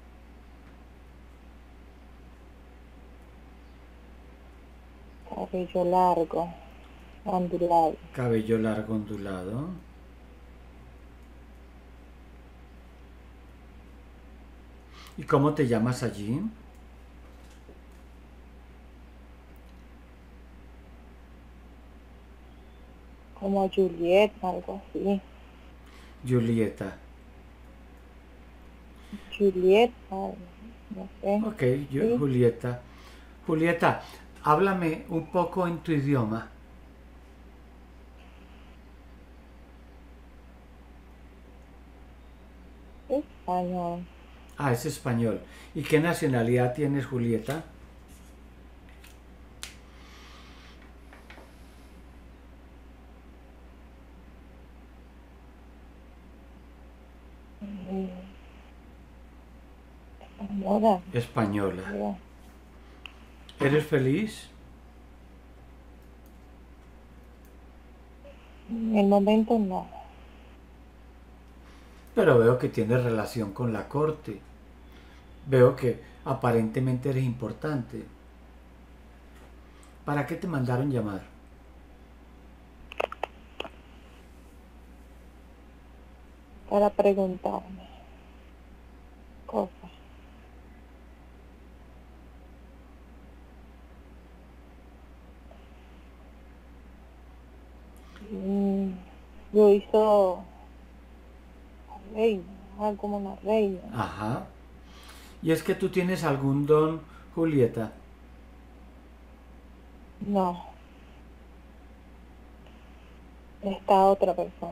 cabello largo, ondulado. Cabello largo ondulado. ¿Y cómo te llamas allí? Como Juliet, algo así. Julieta. Juliet, ay, no sé. Ok, yo, Sí, Julieta. Julieta, háblame un poco en tu idioma. español. Ah, es español. ¿Y qué nacionalidad tienes, Julieta? Mm, española, Española. creo. ¿Eres feliz? En el momento no. Pero veo que tienes relación con la corte. Veo que aparentemente eres importante. ¿Para qué te mandaron llamar? Para preguntarme cosas. Mm, yo hizo reina, algo como una reina. Ajá. ¿Y es que tú tienes algún don, Julieta? No, está otra persona.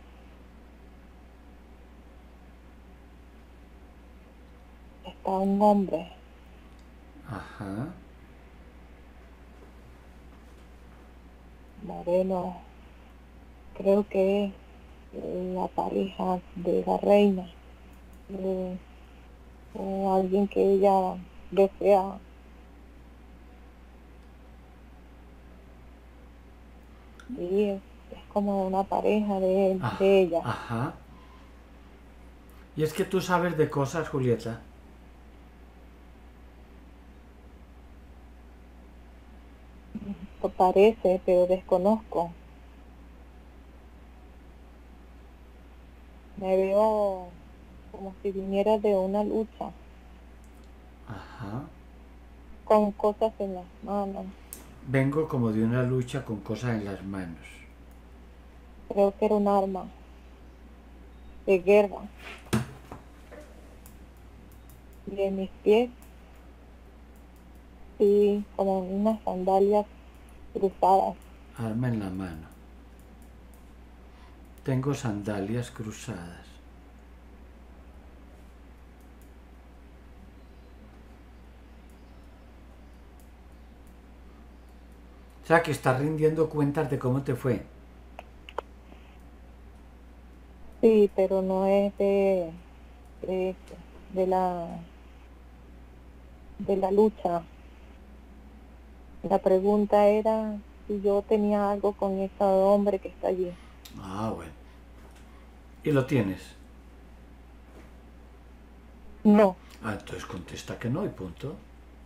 Está un hombre, Ajá. moreno, creo que es la pareja de la reina, eh, o alguien que ella desea. Y es, es como una pareja de, él- Ah, de ella. ajá. ¿Y es que tú sabes de cosas, Julieta? Pues parece, pero desconozco. Me veo como si viniera de una lucha, Ajá. con cosas en las manos. Vengo como de una lucha con cosas en las manos. Creo que era un arma de guerra. Y en mis pies, sí, como unas sandalias cruzadas. Arma en la mano. Tengo sandalias cruzadas. O sea que estás rindiendo cuentas de cómo te fue. Sí, pero no es de, de, esto, de la, de la lucha. La pregunta era si yo tenía algo con ese hombre que está allí. Ah, bueno. ¿Y lo tienes? No, Ah, entonces contesta que no y punto.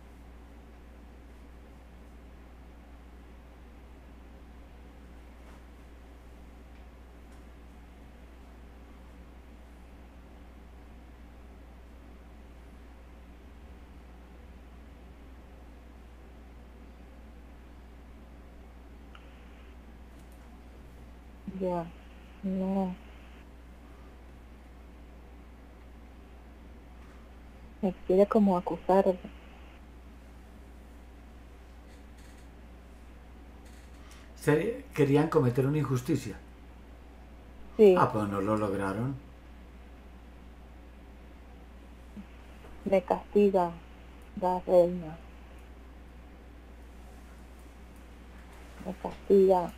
ya, no. Me quiere como acusar. Se- querían cometer una injusticia. Sí, Ah, pues no lo lograron. me castiga la reina. me castiga.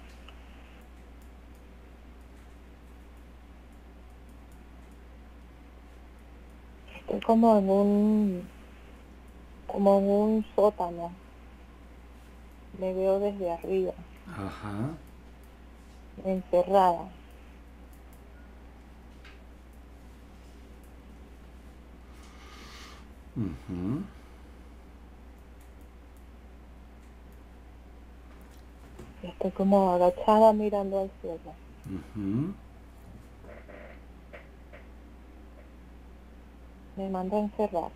Estoy como en un, como en un sótano. Me veo desde arriba, Ajá. encerrada. Ujú. Estoy como agachada mirando al cielo. Ujú. Me mando a encerrar.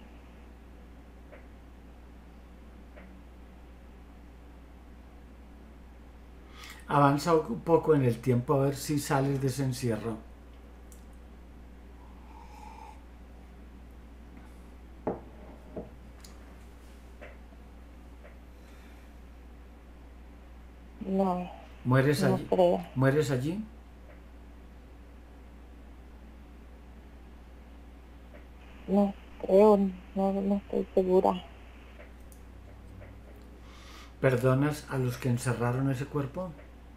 Avanza un poco en el tiempo a ver si sales de ese encierro. No, ¿Mueres no allí? creo. ¿Mueres allí? No creo, no, no estoy segura. ¿Perdonas a los que encerraron ese cuerpo?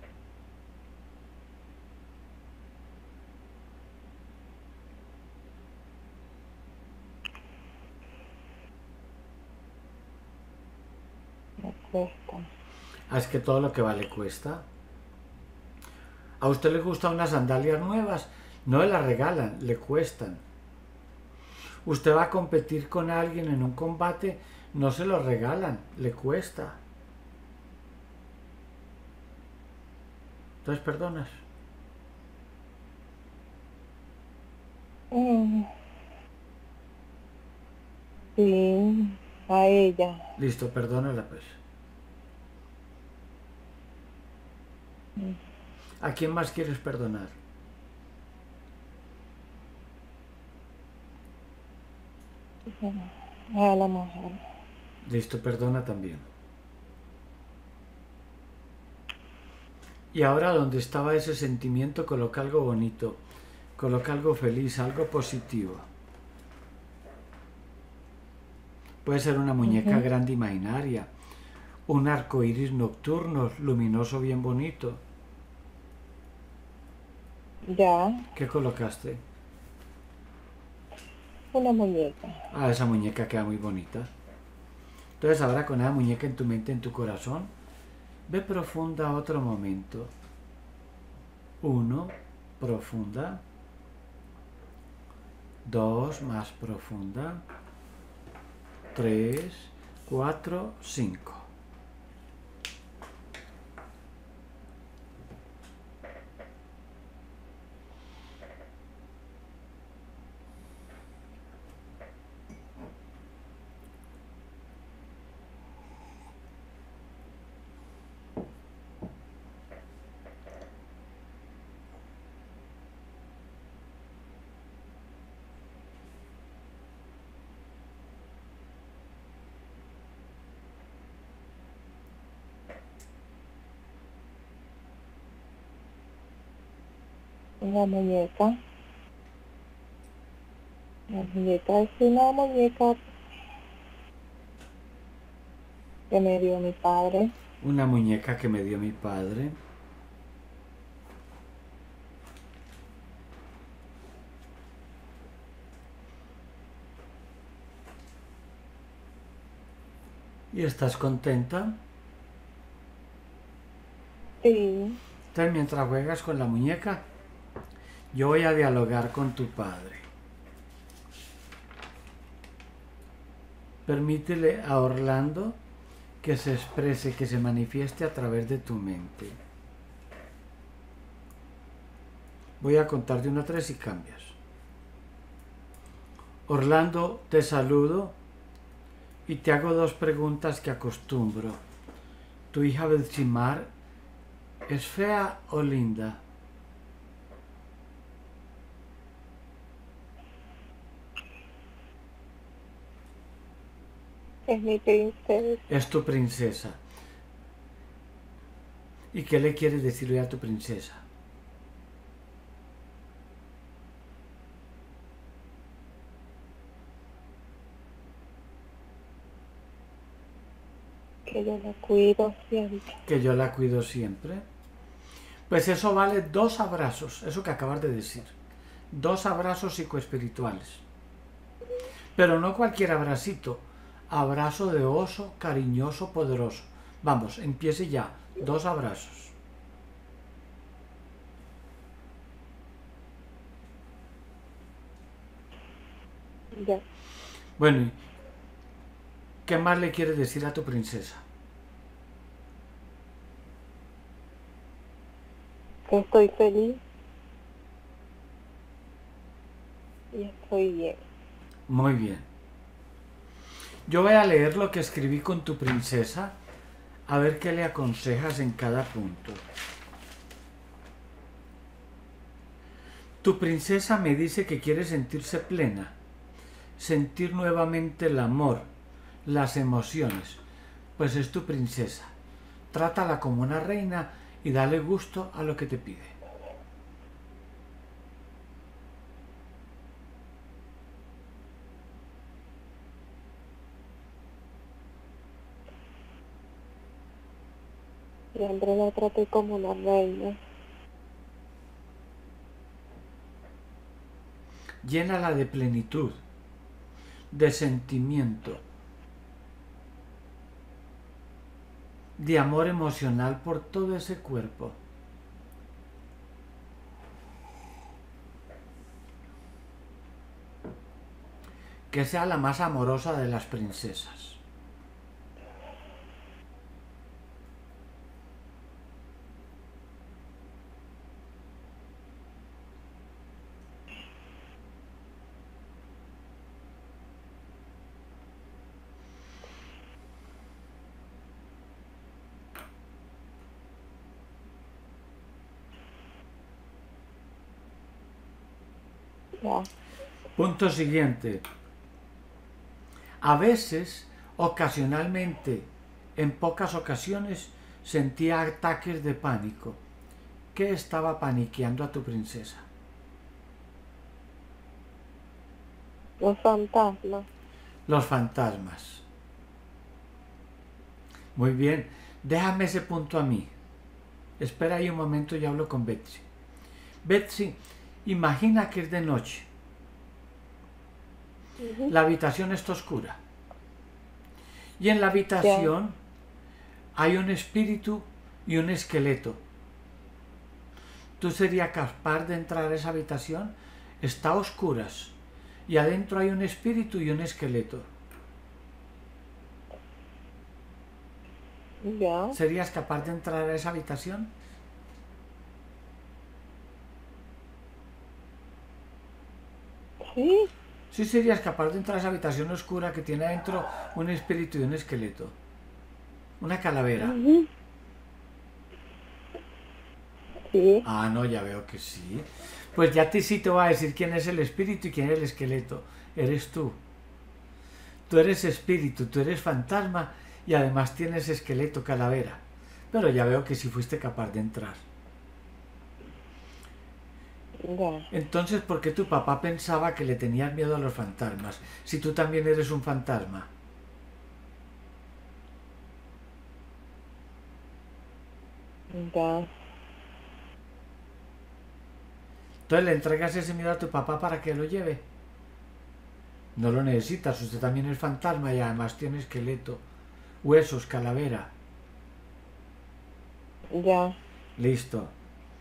Me cuesta. Ah, es que todo lo que vale cuesta. ¿A usted le gustan unas sandalias nuevas? No le las regalan, le cuestan. Usted va a competir con alguien en un combate, no se lo regalan, le cuesta. Entonces, perdonas. Mm, sí, a ella. Listo, perdónala pues. Mm, ¿A quién más quieres perdonar? A la mujer. Listo, perdona también. Y ahora donde estaba ese sentimiento, coloca algo bonito, coloca algo feliz, algo positivo. Puede ser una muñeca Ujú. grande imaginaria, un arco iris nocturno, luminoso, bien bonito. Ya, ¿Qué colocaste? una muñeca. Ah, esa muñeca queda muy bonita. Entonces ahora con esa muñeca en tu mente, en tu corazón, ve profunda otro momento. Uno, profunda. Dos, más profunda. Tres, cuatro, cinco. Una muñeca. La muñeca es una muñeca que me dio mi padre. Una muñeca que me dio mi padre. ¿Y estás contenta? Sí, Entonces mientras juegas con la muñeca, yo voy a dialogar con tu padre. Permítele a Orlando que se exprese, que se manifieste a través de tu mente. Voy a contar de uno a tres y cambias. Orlando, te saludo y te hago dos preguntas que acostumbro. ¿Tu hija Belchimar es fea o linda? es mi princesa. Es tu princesa. ¿Y qué le quieres decir hoy a tu princesa? Que Que yo la cuido siempre. Que yo la cuido siempre. Pues eso vale dos abrazos, eso que acabas de decir. Dos abrazos psicoespirituales. Pero no cualquier abracito. Abrazo de oso, cariñoso, poderoso. Vamos, empiece ya. Dos abrazos. Ya. Bueno, ¿qué más le quieres decir a tu princesa? Que estoy feliz. Y estoy bien. Muy bien. Yo voy a leer lo que escribí con tu princesa, a ver qué le aconsejas en cada punto. Tu princesa me dice que quiere sentirse plena, sentir nuevamente el amor, las emociones, pues es tu princesa. Trátala como una reina y dale gusto a lo que te pide. Siempre la traté como una reina. Llénala de plenitud, de sentimiento, de amor emocional por todo ese cuerpo. Que sea la más amorosa de las princesas. Ya. Punto siguiente. A veces, ocasionalmente, en pocas ocasiones, sentía ataques de pánico. ¿Qué estaba paniqueando a tu princesa? Los fantasmas. Los fantasmas. Muy bien, déjame ese punto a mí. Espera ahí un momento y hablo con Betsy. Betsy, imagina que es de noche. Uh-huh. La habitación está oscura. Y en la habitación yeah. hay un espíritu y un esqueleto. ¿Tú serías capaz de entrar a esa habitación? Está a oscuras. Y adentro hay un espíritu y un esqueleto. Ya. Yeah. ¿Serías capaz de entrar a esa habitación? Sí. Sí serías capaz de entrar a esa habitación oscura que tiene adentro un espíritu y un esqueleto. Una calavera. Uh-huh. Sí. Ah, no, ya veo que sí. Pues ya te sí te voy a decir quién es el espíritu y quién es el esqueleto. Eres tú. Tú eres espíritu, tú eres fantasma y además tienes esqueleto, calavera. Pero ya veo que sí fuiste capaz de entrar. Ya. Entonces, ¿por qué tu papá pensaba que le tenías miedo a los fantasmas? Si tú también eres un fantasma. Ya. Entonces le entregas ese miedo a tu papá para que lo lleve. No lo necesitas, usted también es fantasma y además tiene esqueleto, huesos, calavera. Ya. Listo.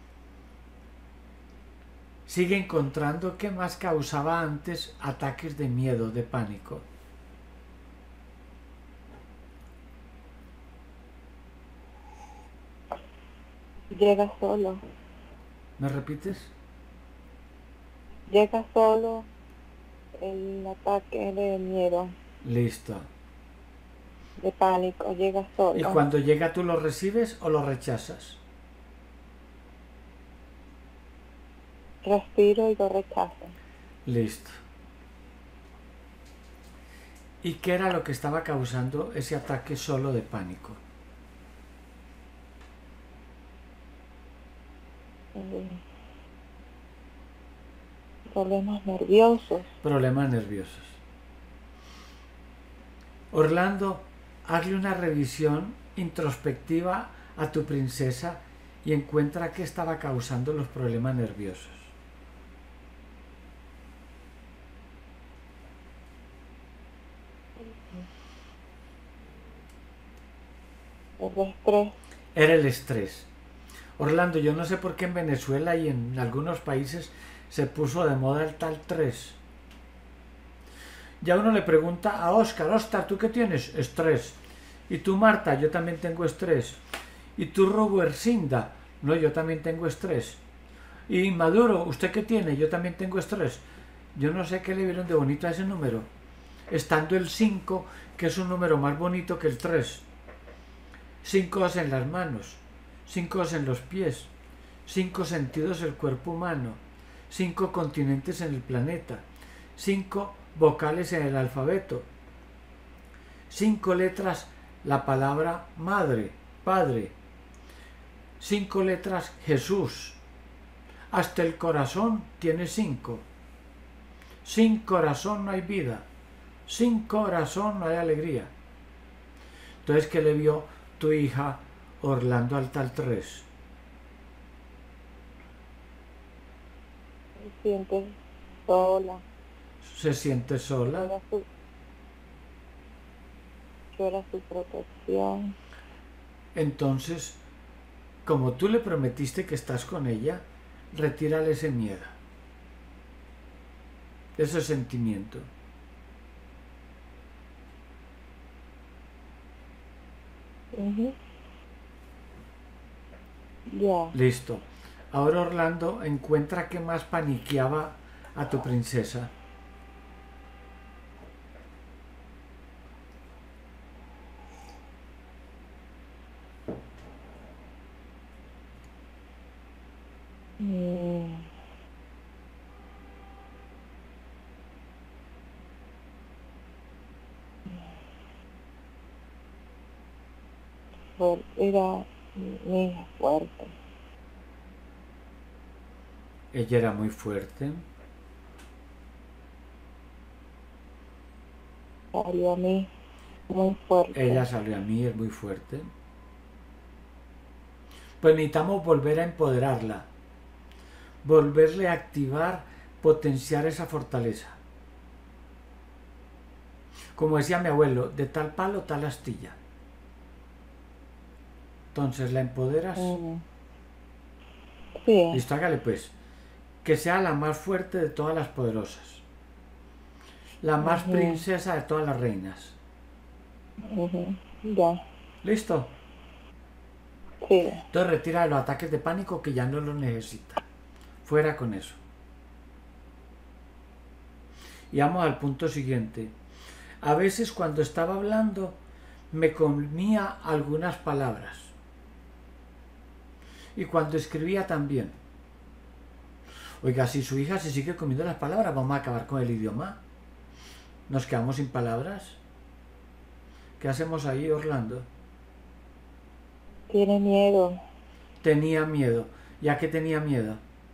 Sigue encontrando qué más causaba antes ataques de miedo, de pánico. Llega solo. ¿Me repites? Llega solo el ataque de miedo. Listo. De pánico, llega solo. ¿Y cuando llega tú lo recibes o lo rechazas? Respiro y lo rechazo. Listo. ¿Y qué era lo que estaba causando ese ataque solo de pánico? Eh, problemas nerviosos. Problemas nerviosos. Orlando, hazle una revisión introspectiva a tu princesa y encuentra qué estaba causando los problemas nerviosos. El estrés. Era el estrés. Orlando, yo no sé por qué en Venezuela y en algunos países se puso de moda el tal tres. Ya uno le pregunta a Oscar, Oscar, ¿tú qué tienes? Estrés. ¿Y tú, Marta? Yo también tengo estrés. ¿Y tú, Robercinda? No, yo también tengo estrés. ¿Y Maduro? ¿Usted qué tiene? Yo también tengo estrés. Yo no sé qué le vieron de bonito a ese número. Estando el cinco, que es un número más bonito que el tres. Cinco en las manos, cinco en los pies, cinco sentidos del cuerpo humano, cinco continentes en el planeta, cinco vocales en el alfabeto, cinco letras la palabra madre, padre, cinco letras Jesús, hasta el corazón tiene cinco. Sin corazón no hay vida, sin corazón no hay alegría. Entonces, ¿qué le vio tu hija Orlando al tal tres? Se siente sola. Se siente sola. Yo era su, yo era su protección. Entonces, como tú le prometiste que estás con ella, retírale ese miedo, ese sentimiento. Uh-huh. Ya. Listo. Ahora, Orlando, encuentra qué más paniqueaba a tu princesa. Mm. Era mi hija fuerte. Ella era muy fuerte. Salió a mí muy fuerte. Ella salió a mí, es muy fuerte. Pues necesitamos volver a empoderarla, volverle a activar, potenciar esa fortaleza. Como decía mi abuelo, de tal palo, tal astilla. Entonces la empoderas. Mm. Sí. Listo, hágale pues. Que sea la más fuerte de todas las poderosas. La más Uh-huh. princesa de todas las reinas. Uh-huh. Ya. ¿Listo? Sí. Entonces retira los ataques de pánico que ya no los necesita. Fuera con eso. Y vamos al punto siguiente. A veces cuando estaba hablando me comía algunas palabras. Y cuando escribía también. Oiga, si su hija se sigue comiendo las palabras, vamos a acabar con el idioma. Nos quedamos sin palabras. ¿Qué hacemos ahí, Orlando? Tiene miedo. Tenía miedo. ¿Ya que tenía miedo?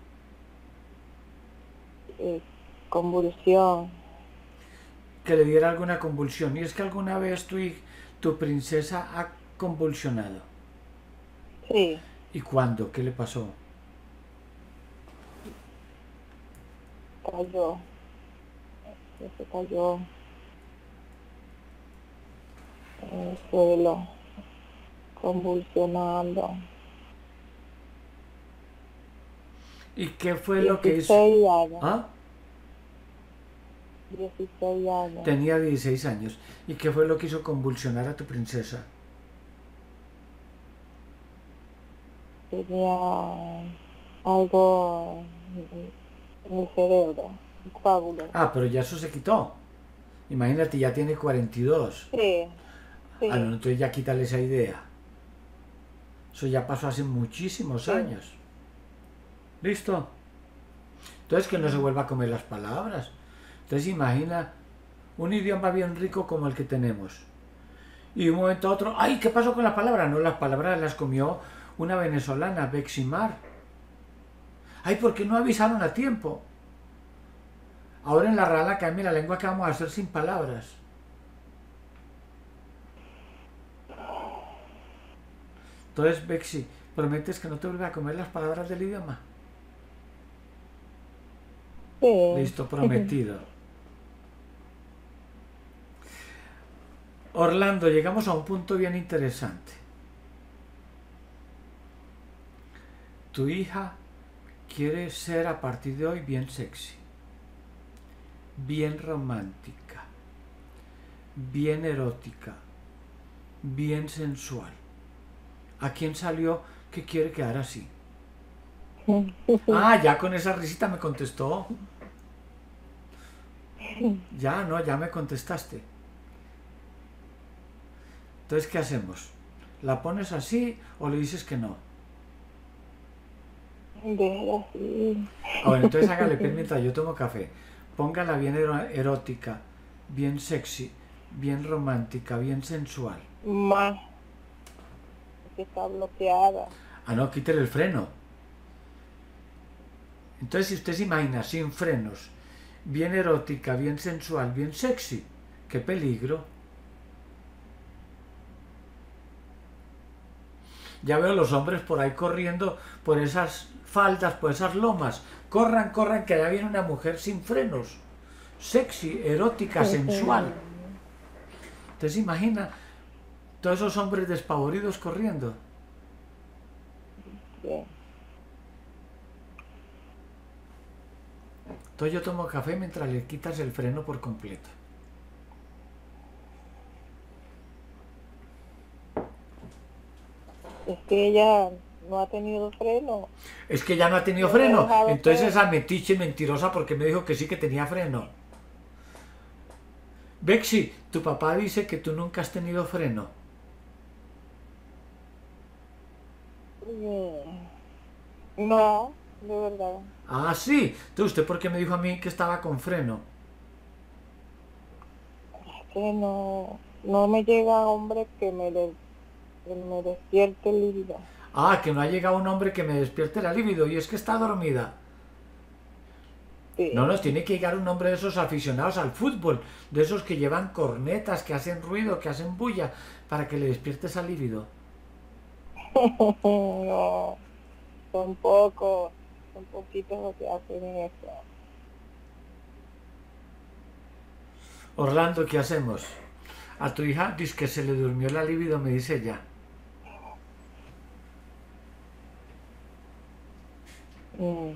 Eh, convulsión. Que le diera alguna convulsión. ¿Y es que alguna vez tu, tu princesa ha convulsionado? Sí. ¿Y cuándo? ¿Qué le pasó? Cayó. Se cayó en el suelo, convulsionando. ¿Y qué fue lo que hizo? dieciséis años. ¿Ah? dieciséis años. Tenía dieciséis años. ¿Y qué fue lo que hizo convulsionar a tu princesa? Tenía algo en el cerebro, un coágulo. Ah, pero ya eso se quitó. Imagínate, ya tiene cuarenta y dos. Sí, sí. Ah, no, entonces ya quítale esa idea. Eso ya pasó hace muchísimos Sí. años. ¿Listo? Entonces que no se vuelva a comer las palabras. Entonces imagina un idioma bien rico como el que tenemos. Y de un momento a otro, ¡ay! ¿Qué pasó con las palabras? No, las palabras las comió una venezolana, Beximar. ¡Ay! ¿Por qué no avisaron a tiempo? Ahora en la Real Academia de la Lengua, ¿qué vamos a hacer sin palabras? Entonces, Bexi, ¿prometes que no te vuelves a comer las palabras del idioma? Sí. Listo, prometido. Orlando, llegamos a un punto bien interesante. Tu hija quiere ser a partir de hoy bien sexy, bien romántica, bien erótica, bien sensual. ¿A quién salió que quiere quedar así? Ah, ya con esa risita me contestó. Ya, no, ya me contestaste. Entonces, ¿qué hacemos? ¿La pones así o le dices que no? Déjala así. Ah, bueno, entonces hágale, pues, mientras yo tomo café. Póngala bien ero- erótica, bien sexy, bien romántica, bien sensual. Más. Que está bloqueada. Ah, no, quítele el freno. Entonces, si usted se imagina sin frenos, bien erótica, bien sensual, bien sexy, qué peligro. Ya veo los hombres por ahí corriendo por esas faldas, por esas lomas. Corran, corran, que allá viene una mujer sin frenos. Sexy, erótica, sensual. ¿Usted se imagina todos esos hombres despavoridos corriendo? Sí. Entonces yo tomo café mientras le quitas el freno por completo. Es que ella no ha tenido freno. Es que ya no ha tenido Yo me he freno. dejado Entonces freno. esa metiche mentirosa porque me dijo que sí que tenía freno. Bexi, tu papá dice que tú nunca has tenido freno. Mm, No, de verdad. Ah, sí. Entonces, ¿usted por qué me dijo a mí que estaba con freno? Es que no, no me llega hombre que me, de- que me despierte el líbido. Ah, que no ha llegado un hombre que me despierte la libido y es que está dormida. Sí. No, nos tiene que llegar un hombre de esos aficionados al fútbol, de esos que llevan cornetas, que hacen ruido, que hacen bulla, para que le despierte esa libido. No, son pocos, son poquitos los que hacen eso. Orlando, ¿qué hacemos? A tu hija dice que se le durmió la libido, me dice ella. Mm.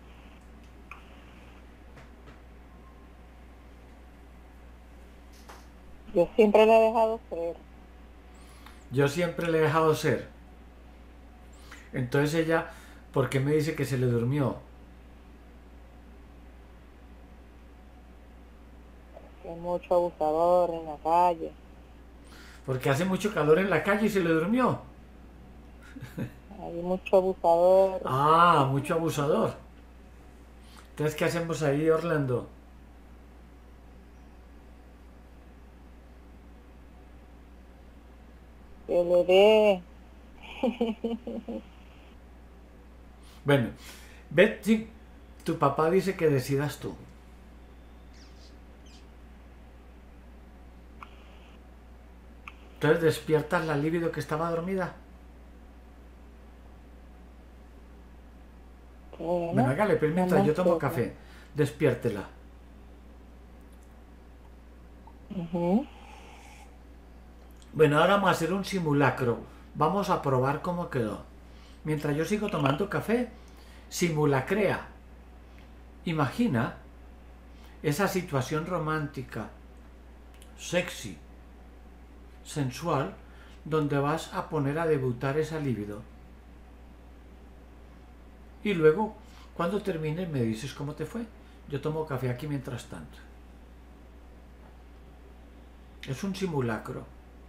Yo siempre la he dejado ser. Yo siempre le he dejado ser. Entonces ella, ¿por qué me dice que se le durmió? Hay mucho abusador en la calle. Porque hace mucho calor en la calle y se le durmió. Hay mucho abusador. Ah, mucho abusador. Entonces, ¿qué hacemos ahí, Orlando? Que le dé. Bueno, Betsy, tu papá dice que decidas tú. Entonces, ¿despiertas la libido que estaba dormida? Bueno, Bueno, hágale, pues mientras vamos yo tomo a hacerlo. café, despiértela. Ujú. Bueno, ahora vamos a hacer un simulacro. Vamos a probar cómo quedó. Mientras yo sigo tomando café, simulacrea. Imagina esa situación romántica, sexy, sensual, donde vas a poner a debutar esa libido. Y luego, cuando termine, me dices cómo te fue. Yo tomo café aquí mientras tanto. Es un simulacro.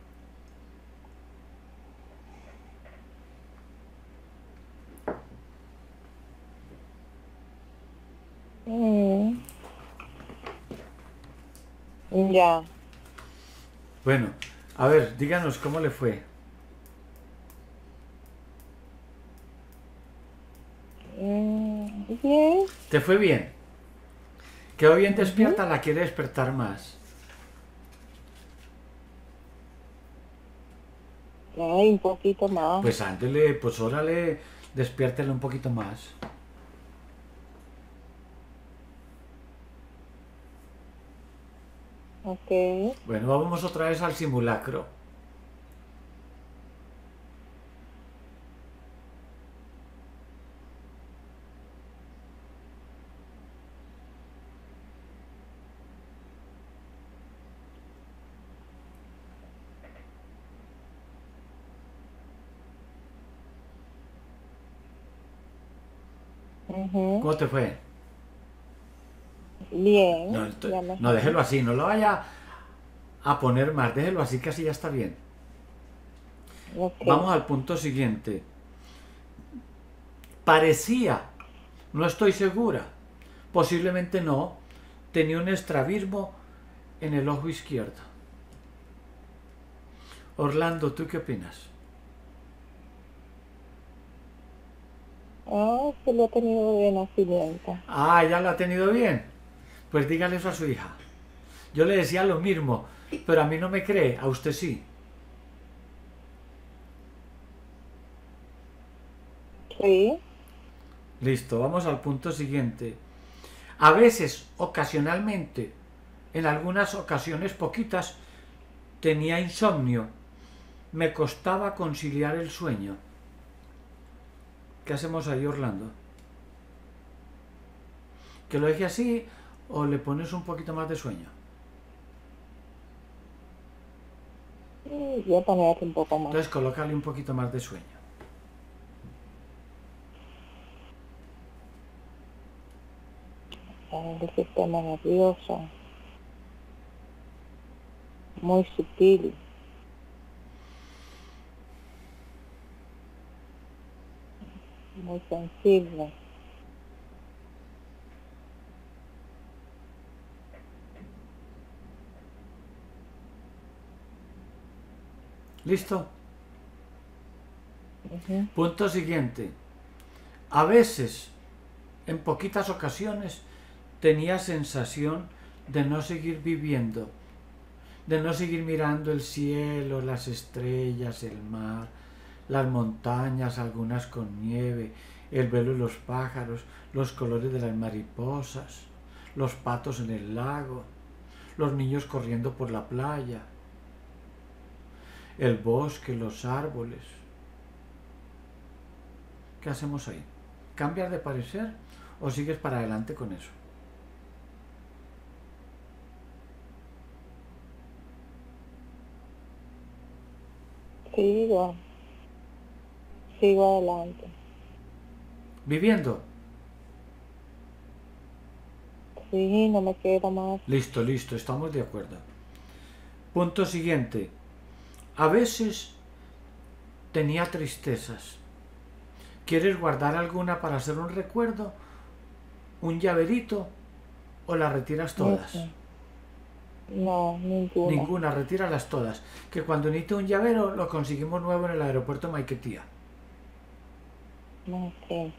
Mm. Ya. Bueno, a ver, díganos cómo le fue. Mm, Bien. ¿Te fue bien? ¿Quedó bien despierta? ¿La quiere despertar más? Claro. Ay, un poquito más. Pues ándele, pues órale, despiértele un poquito más. Ok. Bueno, vamos otra vez al simulacro. Ujú. ¿Cómo te fue? Bien. No, esto- ya me- no, déjelo así, no lo vaya a poner más, déjelo así que así ya está bien. Ok. Vamos al punto siguiente. Parecía, no estoy segura, posiblemente no, tenía un estrabismo en el ojo izquierdo. Orlando, ¿tú qué opinas? Ah, que lo he tenido de nacimiento. Ah, ya lo ha tenido bien. Pues dígale eso a su hija. Yo le decía lo mismo, pero a mí no me cree, a usted sí. Sí. Listo, vamos al punto siguiente. A veces, ocasionalmente, en algunas ocasiones poquitas, tenía insomnio. Me costaba conciliar el sueño. ¿Qué hacemos ahí, Orlando? ¿Que lo deje así o le pones un poquito más de sueño? Mm, Voy a poner un poco más. Entonces colócale un poquito más de sueño. Ah, el sistema nervioso. Muy sutil. Muy sensible. ¿Listo? Ujú. Punto siguiente. A veces, en poquitas ocasiones, tenía sensación de no seguir viviendo, de no seguir mirando el cielo, las estrellas, el mar, las montañas, algunas con nieve, el vuelo de los pájaros, los colores de las mariposas, los patos en el lago, los niños corriendo por la playa, el bosque, los árboles. ¿Qué hacemos ahí? ¿Cambias de parecer o sigues para adelante con eso? Sigo. Sigo adelante. Viviendo. Sí, no me quedo más. Listo, listo, estamos de acuerdo. Punto siguiente. A veces tenía tristezas. ¿Quieres guardar alguna para hacer un recuerdo? ¿Un llaverito? ¿O las retiras todas? Ujú. No, ninguna. Ninguna, retíralas todas. Que cuando necesite un llavero lo conseguimos nuevo en el aeropuerto de Maiquetía. Ok.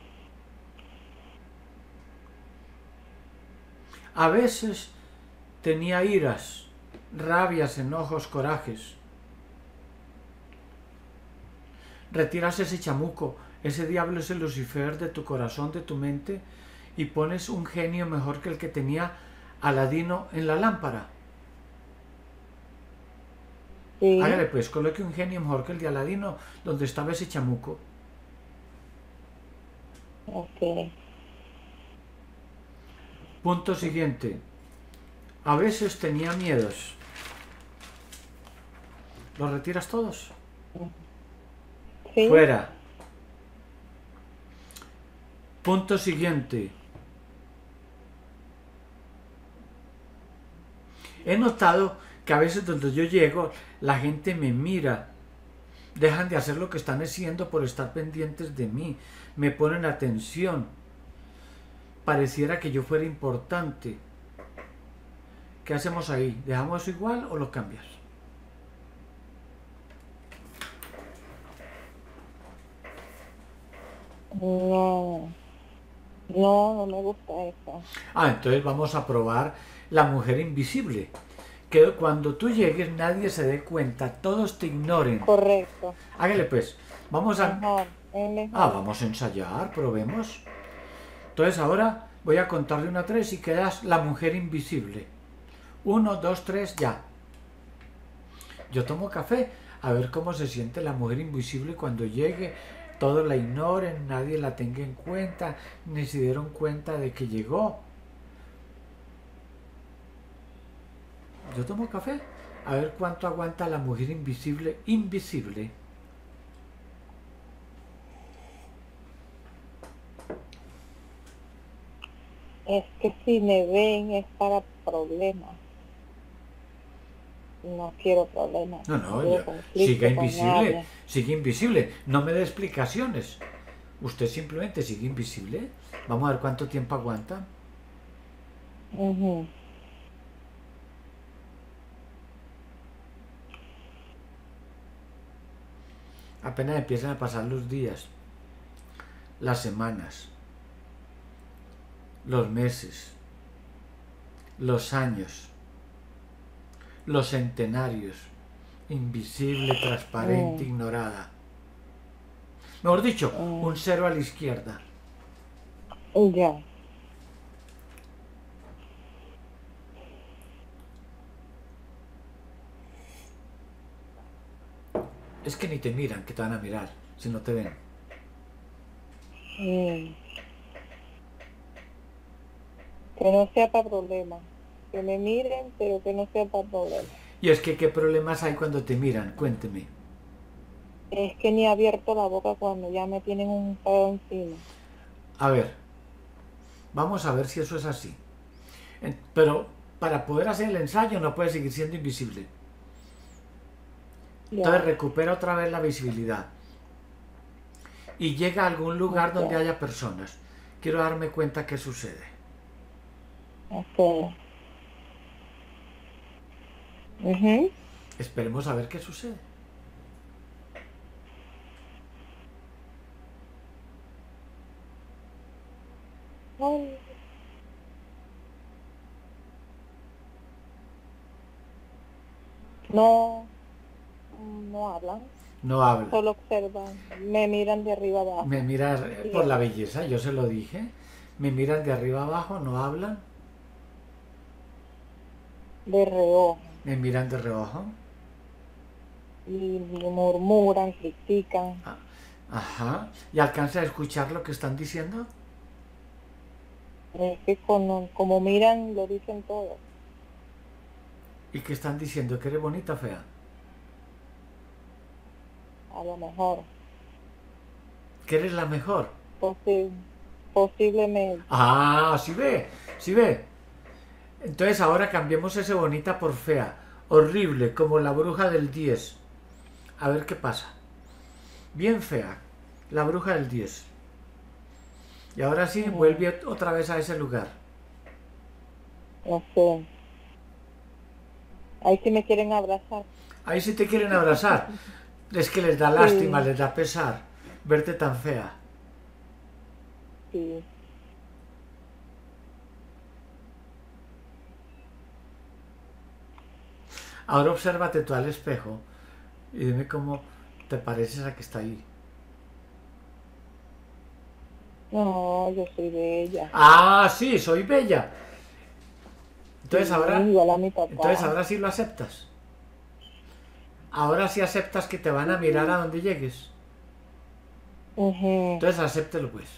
A veces tenía iras, rabias, enojos, corajes. Retiras ese chamuco, ese diablo, ese Lucifer de tu corazón, de tu mente, y pones un genio mejor que el que tenía Aladino en la lámpara. Sí. Hágale pues, coloque un genio mejor que el de Aladino donde estaba ese chamuco. Ok. Punto siguiente. A veces tenía miedos. ¿Los retiras todos? Sí. Fuera. Punto siguiente. He notado que a veces donde yo llego, la gente me mira. Dejan de hacer lo que están haciendo por estar pendientes de mí. Me ponen atención. Pareciera que yo fuera importante. ¿Qué hacemos ahí? ¿Dejamos eso igual o lo cambias? No. No, no me gusta eso. Ah, entonces vamos a probar la mujer invisible, que cuando tú llegues nadie se dé cuenta, todos te ignoren. Correcto. Hágale pues, vamos a... Mejor, es mejor. Ah, vamos a ensayar, probemos. Entonces ahora voy a contarle una tres y quedas la mujer invisible. Uno, dos, tres, ya. Yo tomo café, a ver cómo se siente la mujer invisible cuando llegue. Todos la ignoren, nadie la tenga en cuenta, ni se dieron cuenta de que llegó. Yo tomo café, a ver cuánto aguanta la mujer invisible, invisible. Es que si me ven es para problemas. No quiero problemas. No, no, quiero ya, conflicto siga con invisible, nadie. sigue invisible, no me dé explicaciones. Usted simplemente sigue invisible. Vamos a ver cuánto tiempo aguanta. Ujú. Apenas empiezan a pasar los días, las semanas, los meses, los años, los centenarios, invisible, transparente, Mm. ignorada. Mejor dicho, Mm. un cero a la izquierda. Ya. Es que ni te miran, que te van a mirar, si no te ven. Mm. Que no sea para problemas. Que me miren, pero que no sea para problemas. Y es que, ¿qué problemas hay cuando te miran? Cuénteme. Es que ni he abierto la boca cuando ya me tienen un pedo encima. A ver, vamos a ver si eso es así. En- Pero para poder hacer el ensayo no puedes seguir siendo invisible. Ya. Entonces recupera otra vez la visibilidad. Y llega a algún lugar Ok. donde haya personas. Quiero darme cuenta qué sucede. Ok. Ujú. Esperemos a ver qué sucede. Ay. No, no hablan, No habla. solo observan, me miran de arriba abajo. Me miran eh, por la belleza, yo se lo dije. Me miran de arriba abajo, no hablan. De reojo Me miran de reojo. y murmuran, critican. Ajá. ¿Y alcanza a escuchar lo que están diciendo? Es que como, como miran lo dicen todo. ¿Y qué están diciendo? ¿Que eres bonita o fea? A lo mejor, ¿Que eres la mejor? posi- posiblemente. Ah, sí ve, sí ve. Entonces ahora cambiemos ese bonita por fea. Horrible, como la bruja del diez. A ver qué pasa. Bien fea, la bruja del diez. Y ahora sí, Ujú. vuelve otra vez a ese lugar. No sé. Ahí sí me quieren abrazar. Ahí sí te quieren abrazar. Es que les da lástima, les da pesar verte tan fea. Sí. Ahora obsérvate tú al espejo y dime cómo te pareces a que está ahí. No, yo soy bella. Ah, sí, soy bella. Entonces Sí, ahora, igual a mi papá. entonces ahora sí lo aceptas. Ahora sí aceptas que te van a mirar a donde llegues. Ujú. Entonces acéptelo pues.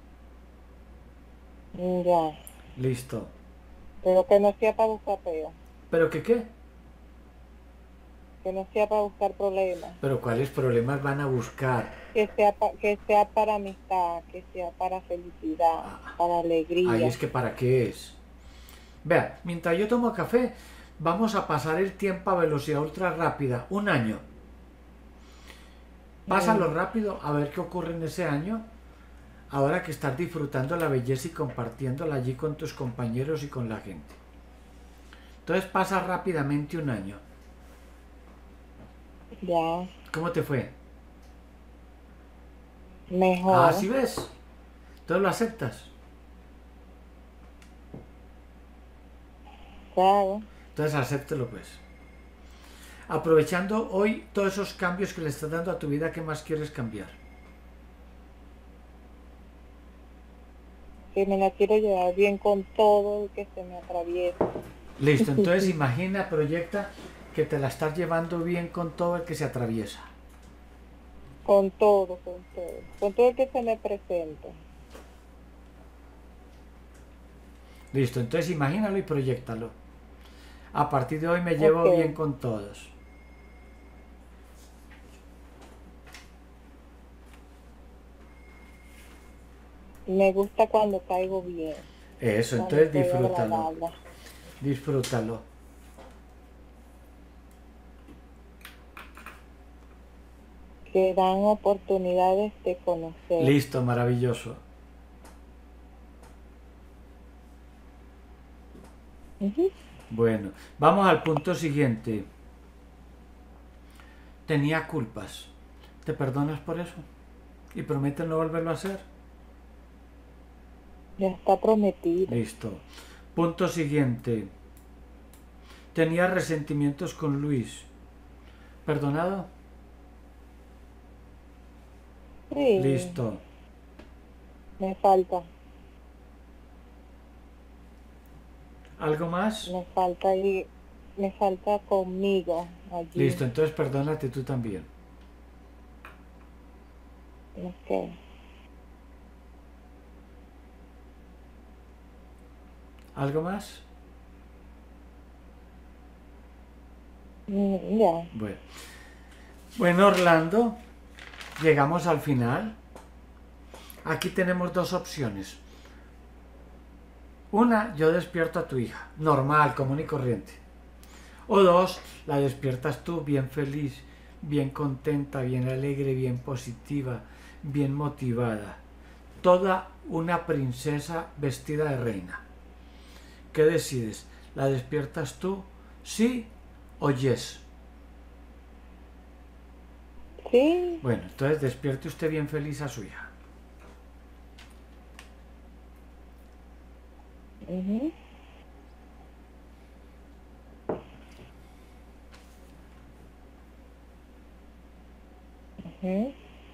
Ya. Listo. Pero que no sea para buscar peo. ¿Pero qué qué? Que no sea para buscar problemas. ¿Pero cuáles problemas van a buscar? Que sea, pa- que sea para amistad, que sea para felicidad, Ah. para alegría. Ahí es que para qué es. Vea, mientras yo tomo café, vamos a pasar el tiempo a velocidad ultra rápida. Un año. Pásalo Mm. rápido a ver qué ocurre en ese año. Ahora que estás disfrutando la belleza y compartiéndola allí con tus compañeros y con la gente. Entonces pasa rápidamente un año. Ya, ¿Cómo te fue? mejor. Ah, ¿sí ves? Entonces lo aceptas. Claro. Entonces acéptelo pues. Aprovechando hoy todos esos cambios que le estás dando a tu vida, ¿qué más quieres cambiar? Que me la quiero llevar bien con todo el que se me atraviesa. Listo, entonces imagina, proyecta que te la estás llevando bien con todo el que se atraviesa. Con todo, con todo. Con todo el que se me presenta. Listo, entonces imagínalo y proyéctalo. A partir de hoy me llevo Ok. bien con todos. Me gusta cuando caigo bien. Eso, Cuando entonces soy disfrútalo. agradable. Disfrútalo. Que dan oportunidades de conocer. Listo, maravilloso. Ujú. Bueno, vamos al punto siguiente. Tenía culpas. ¿Te perdonas por eso? ¿Y prometes no volverlo a hacer? Ya está prometido. Listo. Punto siguiente. Tenía resentimientos con Luis. ¿Perdonado? Sí. Listo. Me falta. ¿Algo más? Me falta ir. Me falta conmigo allí. Listo, entonces perdónate tú también. Ok. ¿Algo más? Mm, ya. Bueno. Bueno, Orlando, llegamos al final. Aquí tenemos dos opciones. Una, yo despierto a tu hija, normal, común y corriente. O dos, la despiertas tú bien feliz, bien contenta, bien alegre, bien positiva, bien motivada. Toda una princesa vestida de reina. ¿Qué decides? ¿La despiertas tú? ¿Sí o yes? Sí. Bueno, entonces despierte usted bien feliz a su hija. Ujú. Ujú.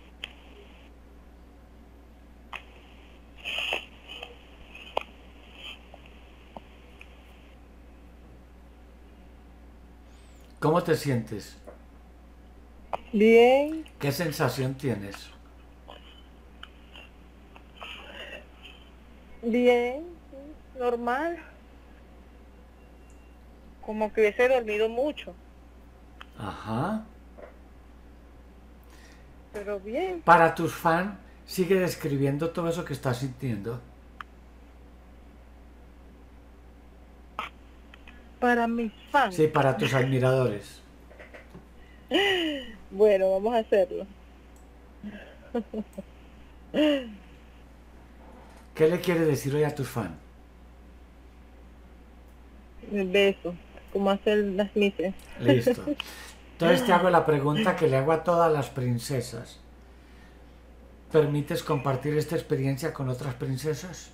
¿Cómo te sientes? Bien. ¿Qué sensación tienes? Bien. Sí, normal. Como que hubiese dormido mucho. Ajá. Pero bien. Para tus fans, sigue describiendo todo eso que estás sintiendo. Para mis fans. Sí, para tus admiradores. Bueno, vamos a hacerlo. ¿Qué le quieres decir hoy a tus fans? El beso. Como hacen las mises. Listo. Entonces te hago la pregunta que le hago a todas las princesas. ¿Permites compartir esta experiencia con otras princesas?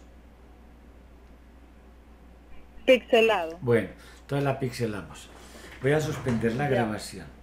Pixelado. Bueno, entonces la pixelamos. Voy a suspender la Ya. grabación.